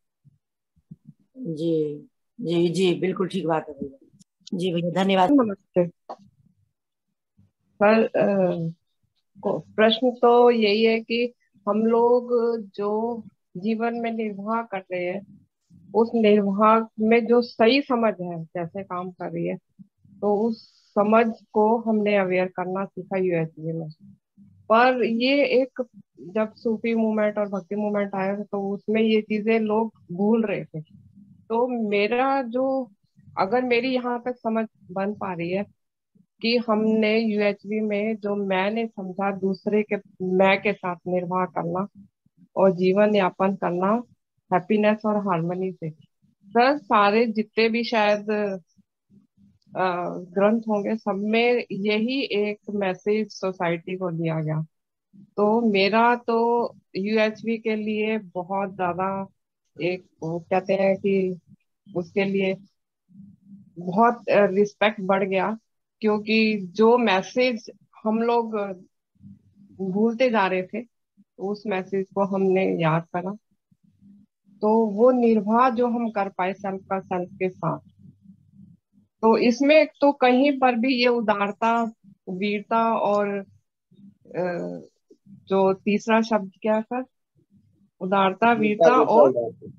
जी जी जी बिल्कुल ठीक बात है भैया। जी भैया धन्यवाद। नमस्ते सर। प्रश्न तो यही है कि हम लोग जो जीवन में निर्वाह कर रहे हैं, उस निर्वाह में जो सही समझ है जैसे काम कर रही है, तो उस समझ को हमने अवेयर करना सीखा यूएसबी में। पर ये एक जब सूफी मूवमेंट और भक्ति मूवमेंट आया तो उसमें ये चीजें लोग भूल रहे थे। तो मेरा जो, अगर मेरी यहाँ तक समझ बन पा रही है कि हमने यूएचवी में जो मैंने समझा दूसरे के मैं के साथ निर्वाह करना और जीवन यापन करना हैप्पीनेस और हार्मनी से। सर सारे जितने भी शायद ग्रंथ होंगे, सब में यही एक मैसेज सोसाइटी को दिया गया। तो मेरा तो यूएचवी के लिए बहुत ज्यादा एक, वो कहते हैं कि उसके लिए बहुत रिस्पेक्ट बढ़ गया, क्योंकि जो मैसेज हम लोग भूलते जा रहे थे उस मैसेज को हमने याद करा। तो वो निर्वाह जो हम कर पाए सेल्फ का सेल्फ के साथ, तो इसमें तो कहीं पर भी ये उदारता, वीरता और जो तीसरा शब्द क्या है सर, उदारता, वीरता और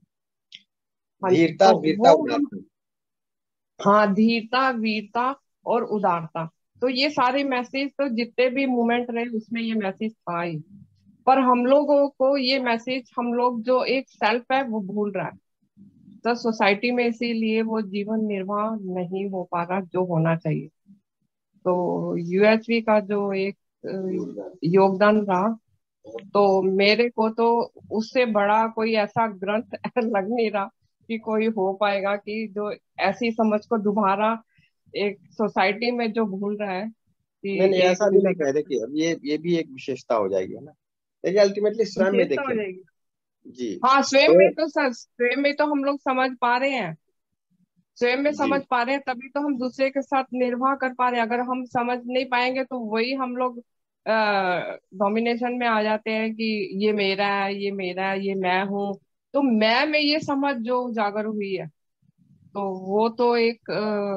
हाँ जी, धीरता, तो वीरता, वो हम, उदारता। हाँ, धीरता, वीरता और उदारता, तो ये सारे मैसेज तो जितने भी मूवमेंट रहे उसमें ये मैसेज था ही। पर हम लोगों को ये मैसेज, हम लोग जो एक सेल्फ है वो भूल रहा है, तो सोसाइटी में इसीलिए वो जीवन निर्वाह नहीं हो पा रहा जो होना चाहिए। तो यूएचवी का जो एक योगदान रहा, तो मेरे को तो उससे बड़ा कोई ऐसा ग्रंथ लग नहीं रहा कि कोई हो पाएगा कि जो ऐसी समझ को दोबारा एक सोसाइटी में जो भूल रहा है कि नहीं नहीं, एक ऐसा भी ना कह दे कि अब ये भी एक विशेषता हो जाएगी, है ना। देखिए अल्टीमेटली स्वयं में विशेषता हो देखें। जाएगी। जी। हाँ, स्वयं तो में तो सर, स्वयं में तो हम लोग समझ पा रहे हैं, स्वयं में जी समझ पा रहे हैं, तभी तो हम दूसरे के साथ निर्वाह कर पा रहे हैं। अगर हम समझ नहीं पाएंगे तो वही हम लोग डोमिनेशन में आ जाते हैं कि ये मेरा है, ये मेरा है, ये मैं हूँ। तो मैं में ये समझ जो उजागर हुई है, तो वो तो एक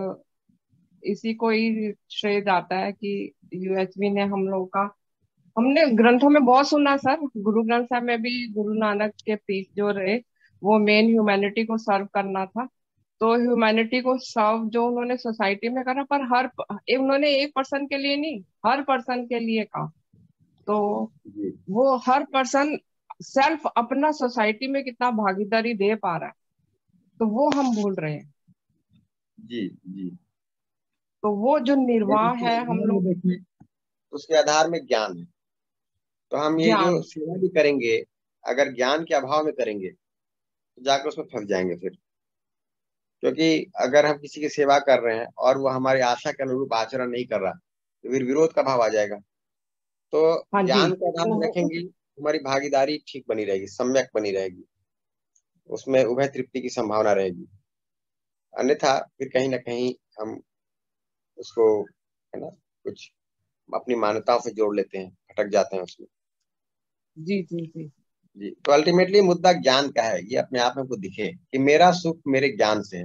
इसी को ही श्रेय जाता है कि यूएचवी ने हम लोग का, हमने ग्रंथों में बहुत सुना सर, गुरु ग्रंथ साहब में भी गुरु नानक के पीस जो रहे वो मेन ह्यूमैनिटी को सर्व करना था। तो ह्यूमैनिटी को सर्व जो उन्होंने सोसाइटी में करा, पर उन्होंने एक पर्सन के लिए नहीं, हर पर्सन के लिए कहा। तो जी वो हर पर्सन सेल्फ अपना सोसाइटी में कितना भागीदारी दे पा रहा है, तो वो हम भूल रहे हैं। जी जी। तो वो जो निर्वाह उसके है हम आधार में लोग, देखिए, उसके आधार में ज्ञान है। तो हम ये जो ज्ञान, सेवा भी करेंगे, अगर ज्ञान के अभाव में करेंगे तो जाकर उसमें फंस जाएंगे फिर। क्योंकि अगर हम किसी की सेवा कर रहे हैं और वो हमारी आशा के अनुरूप आचरण नहीं कर रहा, तो फिर विरोध का भाव आ जाएगा। तो हाँ जी, ज्ञान को आधार में तो रखेंगे, हमारी भागीदारी ठीक बनी रहेगी, सम्यक बनी रहेगी, उसमें उभय तृप्ति की संभावना रहेगी। अन्यथा फिर कहीं ना कहीं हम उसको, है ना, कुछ अपनी मान्यताओं से जोड़ लेते हैं, भटक जाते हैं उसमें। जी जी जी जी। तो अल्टीमेटली मुद्दा ज्ञान का है, ये अपने आप में को दिखे कि मेरा सुख मेरे ज्ञान से है।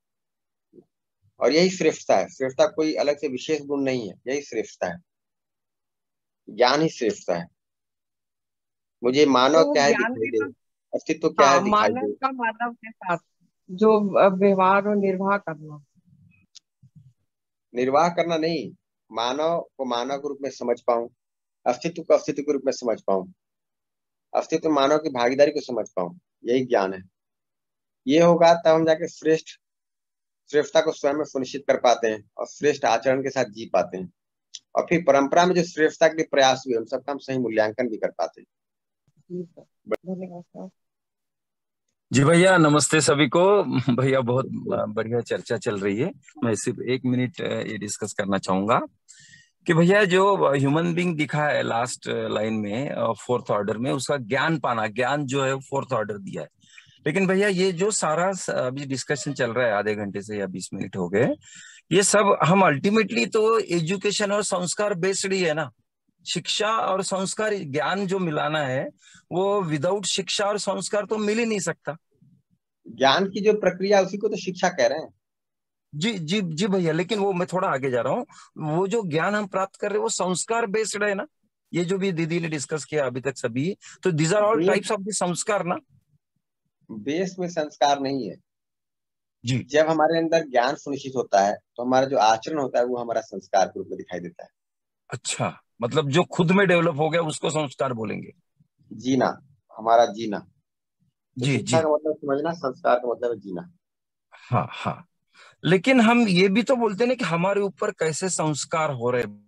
और यही श्रेष्ठता है, श्रेष्ठता कोई अलग से विशेष गुण नहीं है, यही श्रेष्ठता है, ज्ञान ही श्रेष्ठता है। मुझे मानव तो क्या है ज्ञान दिखाई भी दे, तो, अस्तित्व क्या है हाँ, दिखाई मानव दे। का मानव के साथ जो व्यवहार और निर्वाह करना। निर्वाह करना नहीं, मानव को मानव के रूप में समझ पाऊं, अस्तित्व को अस्तित्व के रूप में समझ पाऊं, अस्तित्व मानव की भागीदारी को समझ पाऊं, यही ज्ञान है। ये होगा तब हम जाके श्रेष्ठता को स्वयं में सुनिश्चित कर पाते हैं और श्रेष्ठ आचरण के साथ जी पाते हैं। और फिर परंपरा में जो श्रेष्ठता के लिए प्रयास हुए उन सबका हम सही मूल्यांकन भी कर पाते हैं। जी सर, धन्यवाद सर। जी भैया नमस्ते सभी को। भैया बहुत बढ़िया चर्चा चल रही है। मैं सिर्फ 1 मिनट ये डिस्कस करना चाहूंगा कि भैया जो ह्यूमन बीइंग दिखा है लास्ट लाइन में, फोर्थ ऑर्डर में, उसका ज्ञान पाना, ज्ञान जो है फोर्थ ऑर्डर दिया है। लेकिन भैया ये जो सारा अभी डिस्कशन चल रहा है, आधे घंटे से या 20 मिनट हो गए, ये सब हम अल्टीमेटली तो एजुकेशन और संस्कार बेस्ड ही है ना। शिक्षा और संस्कार, ज्ञान जो मिलाना है वो विदाउट शिक्षा और संस्कार तो मिल ही नहीं सकता। ज्ञान की जो प्रक्रिया उसी को तो शिक्षा कह रहे हैं। जी जी जी भैया, लेकिन वो मैं थोड़ा आगे जा रहा हूँ। वो जो ज्ञान हम प्राप्त कर रहे हैं वो संस्कार बेस्ड है ना, ये जो भी दीदी ने डिस्कस किया अभी तक सभी, तो these are all base types of the संस्कार ना। बेस में संस्कार नहीं है। जी। जब हमारे अंदर ज्ञान सुनिश्चित होता है तो हमारा जो आचरण होता है वो हमारा संस्कार के रूप में दिखाई देता है। अच्छा, मतलब जो खुद में डेवलप हो गया उसको संस्कार बोलेंगे। जीना, हमारा जीना। तो जी शिक्षा जी। का मतलब समझना, संस्कार का मतलब है जीना। हाँ हाँ। लेकिन हम ये भी तो बोलते हैं ना कि हमारे ऊपर कैसे संस्कार हो रहे हैं।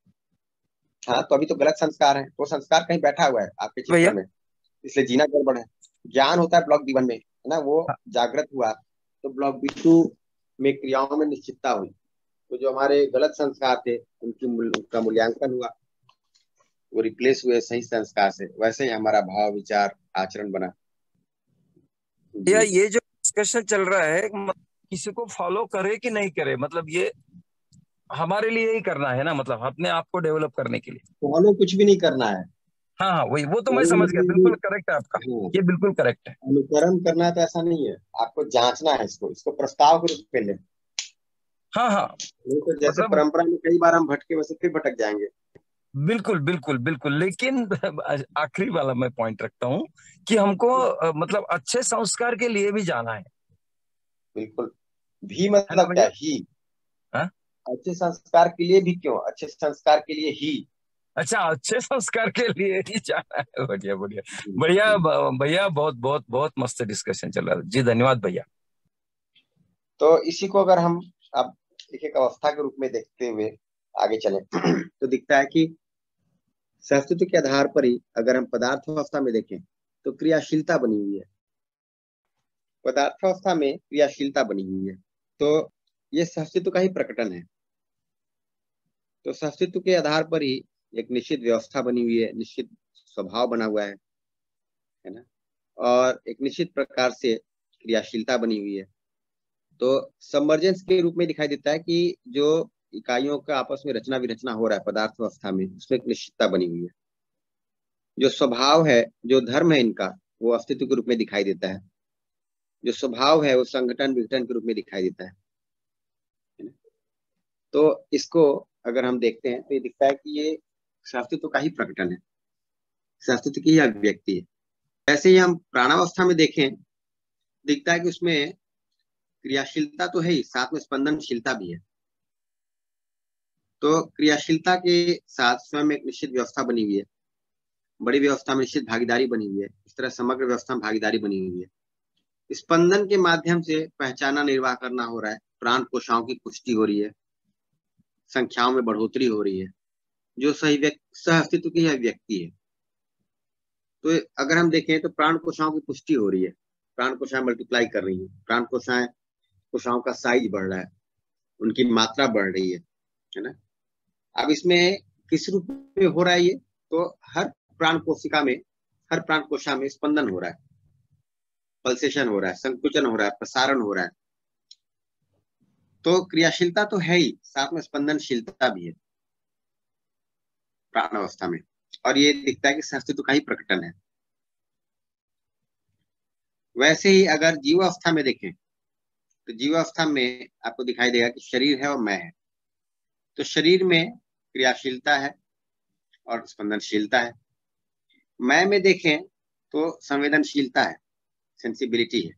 हाँ, तो अभी तो गलत संस्कार है, वो संस्कार कहीं बैठा हुआ है आपके चित्त भैया। में, इसलिए जीना गड़बड़ है। ज्ञान होता है ब्लॉक B1 में, है ना, वो जागृत हुआ तो ब्लॉक B2 में क्रियाओं में निश्चितता हुई, तो जो हमारे गलत संस्कार थे उनका मूल्यांकन हुआ, वो रिप्लेस हुए सही संस्कार से। वैसे ही हमारा भाव, विचार, आचरण बना। या जी। ये जो डिस्कशन चल रहा है, किसी को फॉलो करे कि नहीं करे, मतलब ये हमारे लिए ही करना है ना, मतलब अपने आप को डेवलप करने के लिए। फॉलो कुछ भी नहीं करना है। हाँ हाँ, वही, वो तो मैं फॉलो समझ गया, बिल्कुल मतलब करेक्ट है आपका, हाँ, ये बिल्कुल करेक्ट है। अनुकरण करना है तो ऐसा नहीं है, आपको जांचना है इसको प्रस्ताव के रूप में ले। हाँ हाँ। नहीं तो जैसे मतलब परंपरा में कई बार हम भटके, वैसे फिर भटक जाएंगे। बिल्कुल बिल्कुल बिल्कुल, लेकिन आखिरी वाला मैं पॉइंट रखता हूँ कि हमको मतलब अच्छे संस्कार के लिए भी जाना बिल्कुल। भी है ना मतलब क्या भैया। है? ही। हाँ? अच्छे संस्कार के लिए भी क्यों, अच्छे संस्कार के लिए ही। अच्छा, अच्छे संस्कार के लिए ही जाना है, बढ़िया बढ़िया। जी, बढ़िया जी। भैया, बहुत बहुत बहुत मस्त डिस्कशन चल रहा है जी, धन्यवाद भैया। तो इसी को अगर हम अब एक एक अवस्था के रूप में देखते हुए आगे चले तो दिखता है कि संस्कृति के आधार पर ही अगर हम पदार्थ अवस्था में देखें तो क्रियाशीलता बनी हुई है। पदार्थ अवस्था में क्रियाशीलता बनी हुई है, तो ये संस्कृति का ही प्रकटन है। तो संस्कृति के आधार पर ही एक निश्चित व्यवस्था बनी हुई है, निश्चित स्वभाव बना हुआ है ना, और एक निश्चित प्रकार से क्रियाशीलता बनी हुई है। तो सबमर्जेंस के रूप में दिखाई देता है कि जो इकाइयों का आपस में रचना विरचना हो रहा है पदार्थ अवस्था में, उसमें एक निश्चितता बनी हुई है। जो स्वभाव है, जो धर्म है इनका, वो अस्तित्व के रूप में दिखाई देता है। जो स्वभाव है वो संगठन विघटन के रूप में दिखाई देता है ना? तो इसको अगर हम देखते हैं तो ये दिखता है कि ये अस्तित्व का ही प्रकटन है, अस्तित्व की ही अभिव्यक्ति है। ऐसे ही हम प्राणावस्था में देखें, दिखता है कि उसमें क्रियाशीलता तो है ही, साथ में स्पंदनशीलता भी है। तो क्रियाशीलता के साथ स्वयं एक निश्चित व्यवस्था बनी हुई है, बड़ी व्यवस्था में निश्चित भागीदारी बनी हुई है, इस तरह समग्र व्यवस्था में भागीदारी बनी हुई है। स्पंदन के माध्यम से पहचाना निर्वाह करना हो रहा है, प्राण कोशिकाओं की पुष्टि हो रही है, संख्याओं में बढ़ोतरी हो रही है, जो सही सह अस्तित्व की अभिव्यक्ति है। तो अगर हम देखें तो प्राण कोशिकाओं की पुष्टि हो रही है, प्राण कोशिकाएं मल्टीप्लाई कर रही है, प्राण कोशिकाओं का साइज बढ़ रहा है, उनकी मात्रा बढ़ रही है ना। अब इसमें किस रूप में हो रहा है ये, तो हर प्राण कोशिका में, हर प्राण कोशिका में स्पंदन हो रहा है, पल्सेशन हो रहा है, संकुचन हो रहा है, प्रसारण हो रहा है। तो क्रियाशीलता तो है ही, साथ में स्पंदनशीलता भी है प्राण अवस्था में, और ये दिखता है कि अस्तित्व का ही प्रकटन है। वैसे ही अगर जीवावस्था में देखें तो जीवावस्था में आपको दिखाई देगा कि शरीर है और मैं है। तो शरीर में क्रियाशीलता है और स्पंदनशीलता है। मैं में देखें तो संवेदनशीलता है, सेंसिबिलिटी है।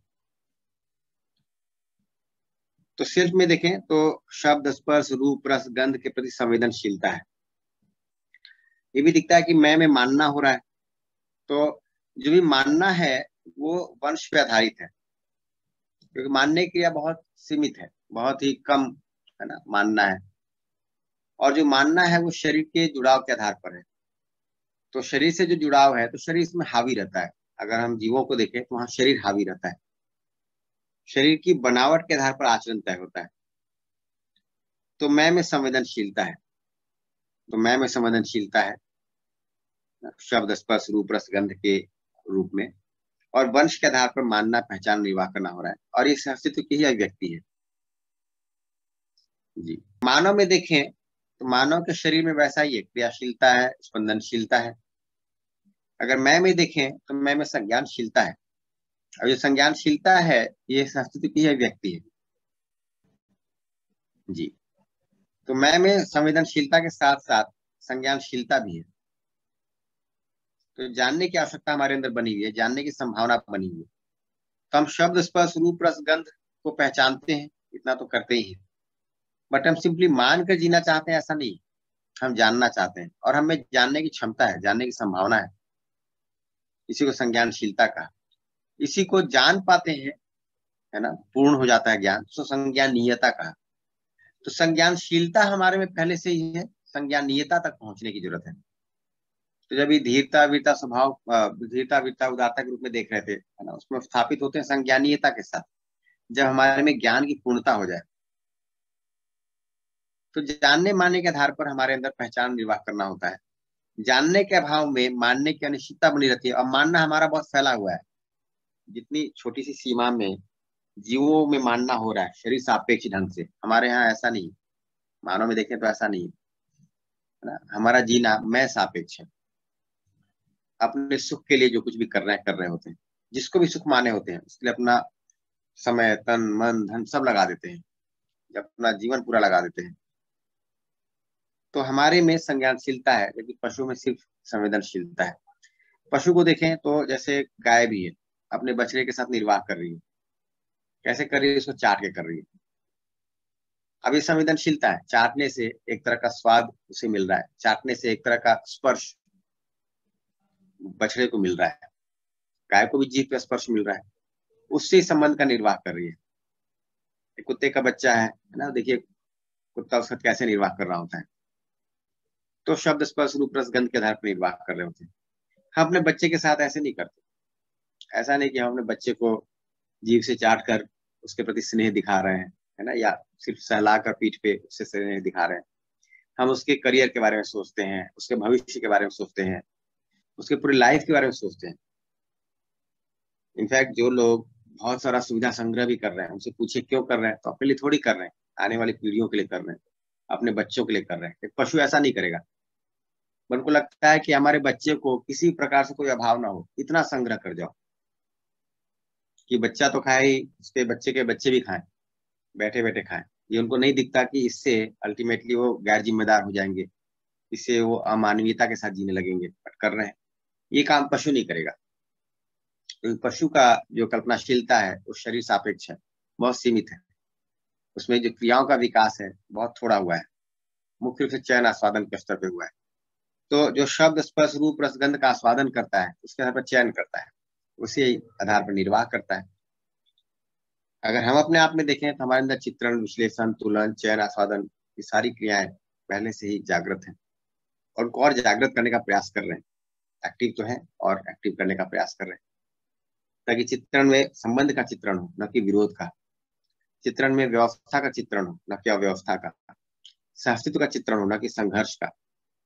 तो सेल्फ में देखें तो शब्द, स्पर्श, रूप, रस, गंध के प्रति संवेदनशीलता है। ये भी दिखता है कि मैं में मानना हो रहा है, तो जो भी मानना है वो वंश पे आधारित है, क्योंकि मानने की क्रिया बहुत सीमित है, बहुत ही कम, है ना, मानना है। और जो मानना है वो शरीर के जुड़ाव के आधार पर है। तो शरीर से जो जुड़ाव है तो शरीर इसमें हावी रहता है। अगर हम जीवों को देखें तो वहां शरीर हावी रहता है, शरीर की बनावट के आधार पर आचरण तय होता है। तो मैं में संवेदनशीलता है, तो मैं में संवेदनशीलता है शब्द, स्पर्श, रूप, रस, गंध के रूप में, और वंश के आधार पर मानना, पहचान, निर्वाह करना हो रहा है, और इस अस्तित्व की ही अभिव्यक्ति है। जी, मानव में देखें तो मानव के शरीर में वैसा ही है, क्रियाशीलता है, स्पंदनशीलता है। अगर मैं में देखें तो मैं में संज्ञानशीलता है। अब ये संज्ञानशीलता है, ये अस्तित्व की है व्यक्ति है। जी, तो मैं में संवेदनशीलता के साथ साथ संज्ञानशीलता भी है। तो जानने की आवश्यकता हमारे अंदर बनी हुई है, जानने की संभावना बनी हुई है। तो हम शब्द, स्पर्श, रूप, रस, गंध को पहचानते हैं, इतना तो करते ही है। बट हम सिंपली मान कर जीना चाहते हैं, ऐसा नहीं। हम जानना चाहते हैं और हमें जानने की क्षमता है, जानने की संभावना है। इसी को संज्ञानशीलता कहा। इसी को जान पाते हैं, है ना, पूर्ण हो जाता है ज्ञान, तो संज्ञानीयता कहा। तो संज्ञानशीलता हमारे में पहले से ही है, संज्ञानीयता तक पहुंचने की जरूरत है। तो जब ये धीरता, वीरता, स्वभाव, धीरता, वीरता, उदारता के रूप में देख रहे थे, है ना, उसमें स्थापित होते हैं संज्ञानीयता के साथ, जब हमारे में ज्ञान की पूर्णता हो जाए। तो जानने मानने के आधार पर हमारे अंदर पहचान निर्वाह करना होता है। जानने के अभाव में मानने की अनिश्चितता बनी रहती है, और मानना हमारा बहुत फैला हुआ है। जितनी छोटी सी सीमा में जीवों में मानना हो रहा है शरीर सापेक्ष ढंग से, हमारे यहाँ ऐसा नहीं। मानव में देखें तो ऐसा नहीं है ना। हमारा जीना मैं सापेक्ष है। अपने सुख के लिए जो कुछ भी कर रहे होते हैं, जिसको भी सुख माने होते हैं, उसके लिए अपना समय, तन, मन, धन सब लगा देते हैं, अपना जीवन पूरा लगा देते हैं। तो हमारे में संज्ञानशीलता है, लेकिन पशु में सिर्फ संवेदनशीलता है। पशु को देखें तो जैसे गाय भी है, अपने बछड़े के साथ निर्वाह कर रही है। कैसे कर रही है? इसको चाट के कर रही है। अब ये संवेदनशीलता है। चाटने से एक तरह का स्वाद उसे मिल रहा है, चाटने से एक तरह का स्पर्श बछड़े को मिल रहा है, गाय को भी जीभ का स्पर्श मिल रहा है, उससे संबंध का निर्वाह कर रही है। एक कुत्ते का बच्चा है ना, देखिए कुत्ता उसका कैसे निर्वाह कर रहा होता है। तो शब्द, स्पर्श, रूप, रस, गंध के आधार पर निर्वाह कर रहे होते हैं। हम अपने बच्चे के साथ ऐसे नहीं करते। ऐसा नहीं कि हम अपने बच्चे को जीभ से चाट कर उसके प्रति स्नेह दिखा रहे हैं, है ना, या सिर्फ सहला कर पीठ पे उससे स्नेह दिखा रहे हैं। हम उसके करियर के बारे में सोचते हैं, उसके भविष्य के बारे में सोचते हैं, उसके पूरी लाइफ के बारे में सोचते हैं। इनफैक्ट जो लोग बहुत सारा सुविधा संग्रह भी कर रहे हैं, उनसे पूछे क्यों कर रहे हैं, तो अपने लिए थोड़ी कर रहे हैं, आने वाली पीढ़ियों के लिए कर रहे हैं, अपने बच्चों के लिए कर रहे हैं। एक पशु ऐसा नहीं करेगा। उनको लगता है कि हमारे बच्चे को किसी प्रकार से कोई अभाव ना हो, इतना संग्रह कर जाओ कि बच्चा तो खाए ही, उसके बच्चे के बच्चे भी खाएं, बैठे बैठे खाएं। ये उनको नहीं दिखता कि इससे अल्टीमेटली वो गैर जिम्मेदार हो जाएंगे, इससे वो अमानवीयता के साथ जीने लगेंगे। बट कर रहे हैं। ये काम पशु नहीं करेगा। तो पशु का जो कल्पनाशीलता है वो शरीर सापेक्ष है, बहुत सीमित है। उसमें जो क्रियाओं का विकास है बहुत थोड़ा हुआ है, मुख्य रूप से चयन आस्वादन के स्तर पे हुआ है। तो जो शब्द, स्पर्श, रूप, रस, गंध का आस्वादन करता है, उसके आधार पर चयन करता है, उसी आधार पर निर्वाह करता है। अगर हम अपने आप में देखें तो हमारे अंदर चित्रण, विश्लेषण, तुलन, चयन, आस्वादन, ये सारी क्रियाएं पहले से ही जागृत हैं, और उनको और जागृत करने का प्रयास कर रहे हैं। एक्टिव तो है और एक्टिव करने का प्रयास कर रहे हैं, ताकि चित्रण में संबंध का चित्रण हो, न कि विरोध का। चित्रण में व्यवस्था का चित्रण हो, न कि अव्यवस्था का। सहअस्तित्व का चित्रण हो, न कि संघर्ष का।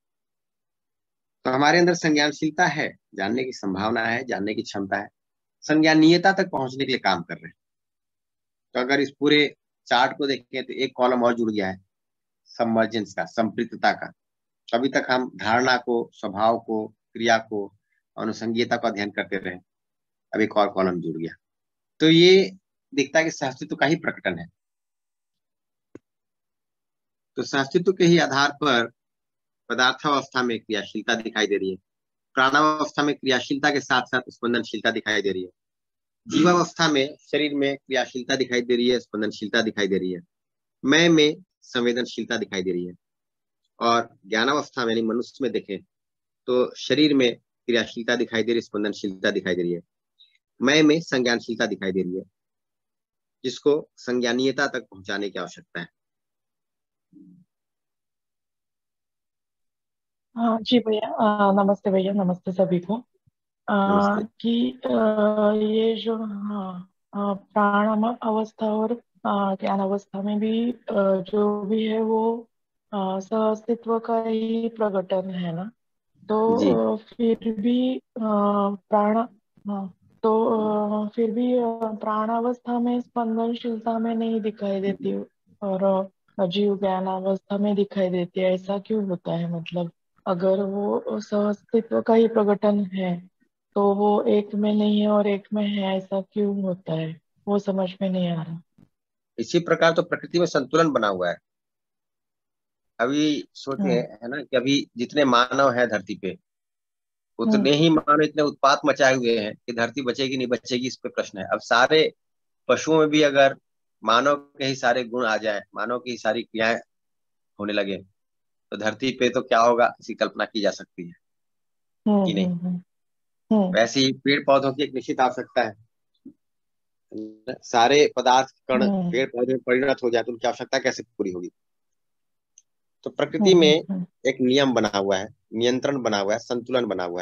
तो हमारे अंदर संज्ञानशीलता है, जानने की संभावना है, जानने की क्षमता है, संज्ञानीयता तक पहुंचने के लिए काम कर रहे हैं। तो अगर इस पूरे चार्ट को देखें तो एक कॉलम और जुड़ गया है, सबमर्जेंस का, संपृक्तता का। अभी तक हम धारणा को, स्वभाव को, क्रिया को, अनुसंगीयता का अध्ययन करते रहे। अब एक और कॉलम जुड़ गया। तो ये दिखता है कि सहअस्तित्व का ही प्रकटन है। तो सहअस्तित्व के ही आधार पर पदार्थावस्था में क्रियाशीलता दिखाई दे रही है, प्राणावस्था में क्रियाशीलता के साथ साथ स्पंदनशीलता दिखाई दे रही है, जीवावस्था में शरीर में क्रियाशीलता दिखाई दे रही है, स्पंदनशीलता दिखाई दे रही है, मैं में संवेदनशीलता दिखाई दे रही है, और ज्ञानावस्था में यानी मनुष्य में देखें तो शरीर में क्रियाशीलता दिखाई दे रही है, स्पंदनशीलता दिखाई दे रही है, मैं में संज्ञानशीलता दिखाई दे रही है, जिसको संज्ञानीयता तक पहुंचाने की आवश्यकता है। हाँ जी भैया, नमस्ते भैया, नमस्ते सभी को। नमस्ते। कि ये जो, हाँ, प्राण अवस्था और ज्ञान अवस्था में भी जो भी है वो सहअस्तित्व का ही प्रकटन है ना। जी, तो फिर भी प्राण, हाँ, तो फिर भी प्राणावस्था में स्पंदनशीलता में नहीं दिखाई देती, और जीव ज्ञान अवस्था में दिखाई देती है, ऐसा क्यों होता है? मतलब अगर वो सहअस्तित्व का ही प्रकटन है तो वो एक में नहीं है और एक में है, ऐसा क्यों होता है? वो समझ में नहीं आ रहा। इसी प्रकार तो प्रकृति में संतुलन बना हुआ है। अभी सोचिए, हम्म है ना, कि अभी जितने मानव है धरती पे, हम्म उतने ही मानव इतने उत्पात मचाए हुए हैं कि धरती बचेगी नहीं बचेगी, इस पे प्रश्न है। अब सारे पशुओं में भी अगर मानव के ही सारे गुण आ जाए, मानव की ही सारी क्रियाएं होने लगे, तो धरती पे तो क्या होगा, इसकी कल्पना की जा सकती है कि नहीं। हम्म हम्म हम्म वैसे ही पेड़ पौधों की एक निश्चित आवश्यकता है। सारे पदार्थ कण हम्म पेड़ पौधे में परिणत हो जाए तो उनकी आवश्यकता कैसे पूरी होगी। तो प्रकृति में हम्म एक नियम बना हुआ है, नियंत्रण बना हुआ है, संतुलन बना हुआ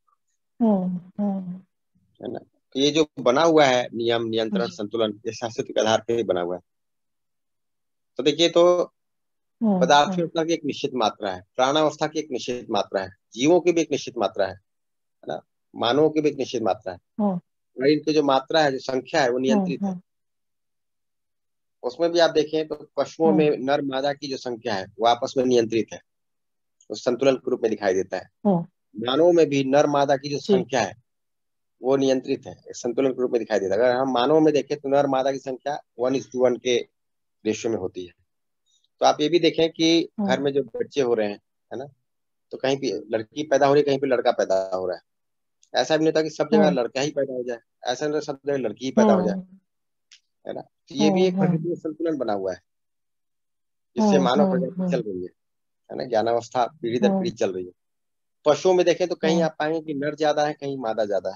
हम्म है ना। तो ये जो बना हुआ है नियम नियंत्रण संतुलन, ये शास्त्र के आधार पर ही बना हुआ है। तो देखिए, तो पदार्थों की एक निश्चित मात्रा है, प्राणावस्था की एक निश्चित मात्रा है, जीवों की भी एक निश्चित मात्रा है ना, मानवों की भी एक निश्चित मात्रा है। और इनकी जो मात्रा है, जो संख्या है, वो नियंत्रित है। उसमें भी आप देखें तो पशुओं में नर मादा की जो संख्या है वो आपस में नियंत्रित है, उस संतुलन के रूप में दिखाई देता है। मानवों में भी नर मादा की जो जी संख्या है वो नियंत्रित है, एक संतुलन के रूप में दिखाई देता है। अगर हम मानवों में देखें तो नर मादा की संख्या 1:1 के रेशियो में होती है। तो आप ये भी देखें कि घर में जो बच्चे हो रहे हैं, है ना, तो कहीं भी लड़की पैदा हो रही है, कहीं पे लड़का पैदा हो रहा है। ऐसा भी नहीं होता कि सब जगह लड़का ही पैदा हो जाए, ऐसा नहीं होता सब जगह लड़की ही पैदा हो जाए, है ना। तो ये भी एक प्रकृति में संतुलन बना हुआ है, जिससे मानव प्रजाति चल रही है ना, ज्ञानावस्था पीढ़ी दर पीढ़ी चल रही है। पशुओं में देखें तो कहीं आप पाएंगे कि नर ज्यादा है, कहीं मादा ज्यादा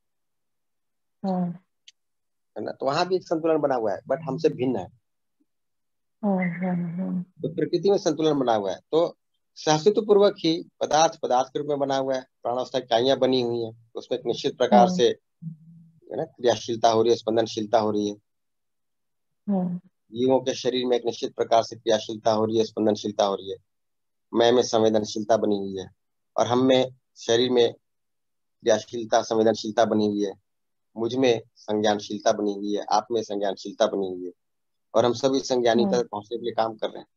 है ना। तो वहां भी एक संतुलन बना हुआ है, बट हमसे भिन्न है। तो प्रकृति में संतुलन बना हुआ है, तो शास्त्रीय पूर्वक ही पदार्थ पदार्थ के रूप में बना हुआ है, प्राणावस्था इकाइयां बनी हुई है, उसमें एक निश्चित प्रकार से, है ना, क्रियाशीलता हो रही है, स्पंदनशीलता हो रही है। जीवों के शरीर में एक निश्चित प्रकार से क्रियाशीलता हो रही है, स्पंदनशीलता हो रही है। मैं में संवेदनशीलता बनी हुई है, और हम में शरीर में क्रियाशीलता संवेदनशीलता बनी हुई है। मुझ में संज्ञानशीलता बनी हुई है, आप में संज्ञानशीलता बनी हुई है, और हम सभी संज्ञानिकता तक पहुंचने के लिए काम कर रहे हैं।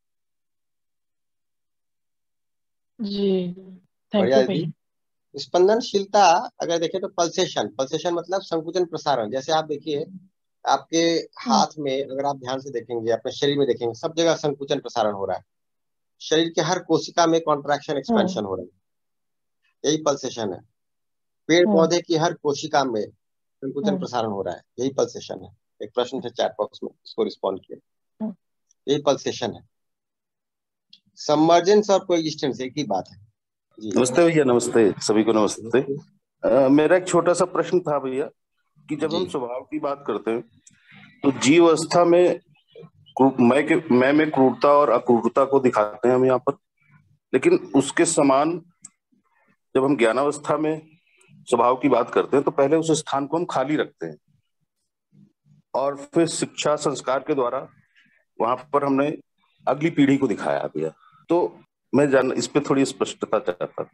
जी थैंक बढ़िया यू जी। भैया। स्पंदनशीलता अगर देखें तो पल्सेशन, पल्सेशन मतलब संकुचन प्रसारण। जैसे आप देखिए, आपके हाथ में अगर आप ध्यान से देखेंगे, अपने शरीर में देखेंगे, सब जगह संकुचन प्रसारण हो रहा है। शरीर के हर कोशिका में कॉन्ट्रैक्शन एक्सपेंशन हो रहा है, यही पल्सेशन है। पेड़ पौधे की हर कोशिका में संकुचन प्रसारण हो रहा है, यही पल्सेशन है। एक प्रश्न था चैट बॉक्स में, उसको रिस्पॉन्ड किया, यही पल्सेशन है। सबमर्जेंस और कोएग्जिस्टेंस एक ही बात है जी। नमस्ते भैया, नमस्ते सभी को, नमस्ते। मेरा एक छोटा सा प्रश्न था भैया, कि जब हम स्वभाव की बात करते हैं तो जीव अवस्था में मैं में क्रूरता और अक्रूरता को दिखाते हैं हम यहाँ पर, लेकिन उसके समान जब हम ज्ञानावस्था में स्वभाव की बात करते हैं तो पहले उस स्थान को हम खाली रखते हैं, और फिर शिक्षा संस्कार के द्वारा वहां पर हमने अगली पीढ़ी को दिखाया भैया। तो मैं इस पे थोड़ी स्पष्टता चाहता था।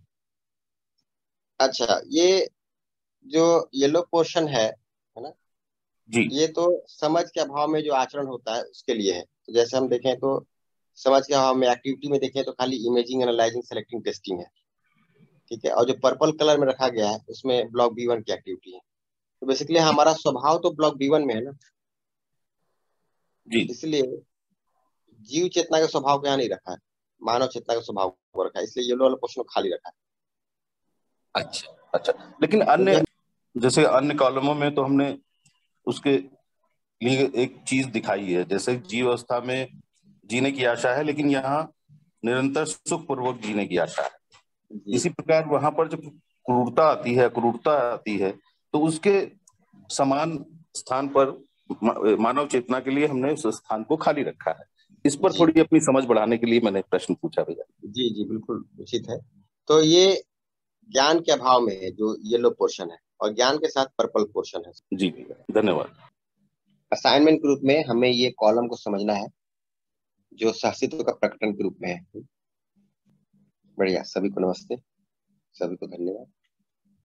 अच्छा, ये जो येलो पोर्शन है ना जी, ये तो समझ के अभाव में जो आचरण होता है उसके लिए है। तो जैसे हम देखें तो समझ के अभाव में एक्टिविटी में देखें तो खाली इमेजिंग, एनालाइजिंग, सेलेक्टिंग, टेस्टिंग है, ठीक है। और जो पर्पल कलर में रखा गया है उसमें ब्लॉक B1 की एक्टिविटी है। तो बेसिकली हमारा स्वभाव तो ब्लॉक B1 में है ना, जी, इसलिए जीव चेतना का स्वभाव यहाँ नहीं रखा है, मानव चेतना का स्वभाव को रखा है, इसलिए येलो वाला पोर्शन खाली रखा है। अच्छा अच्छा। लेकिन अन्य, जैसे अन्य कॉलमों में तो हमने उसके लिए एक चीज दिखाई है, जैसे जीव अवस्था में जीने की आशा है, लेकिन यहाँ निरंतर सुखपूर्वक जीने की आशा है। इसी प्रकार वहां पर जब क्रूरता आती है, क्रूरता आती है, तो उसके समान स्थान पर मानव चेतना के लिए हमने उस स्थान को खाली रखा है। इस पर थोड़ी अपनी समझ बढ़ाने के लिए मैंने प्रश्न पूछा भैया। जी जी बिल्कुल उचित है। तो ये ज्ञान के अभाव में है जो येलो पोर्शन है, और ज्ञान के साथ पर्पल पोर्शन है। जी भैया, धन्यवाद। असाइनमेंट के रूप में हमें ये कॉलम को समझना है जो शास्त्रित्व का प्रकटन के रूप में है। बढ़िया, सभी को नमस्ते, सभी को धन्यवाद।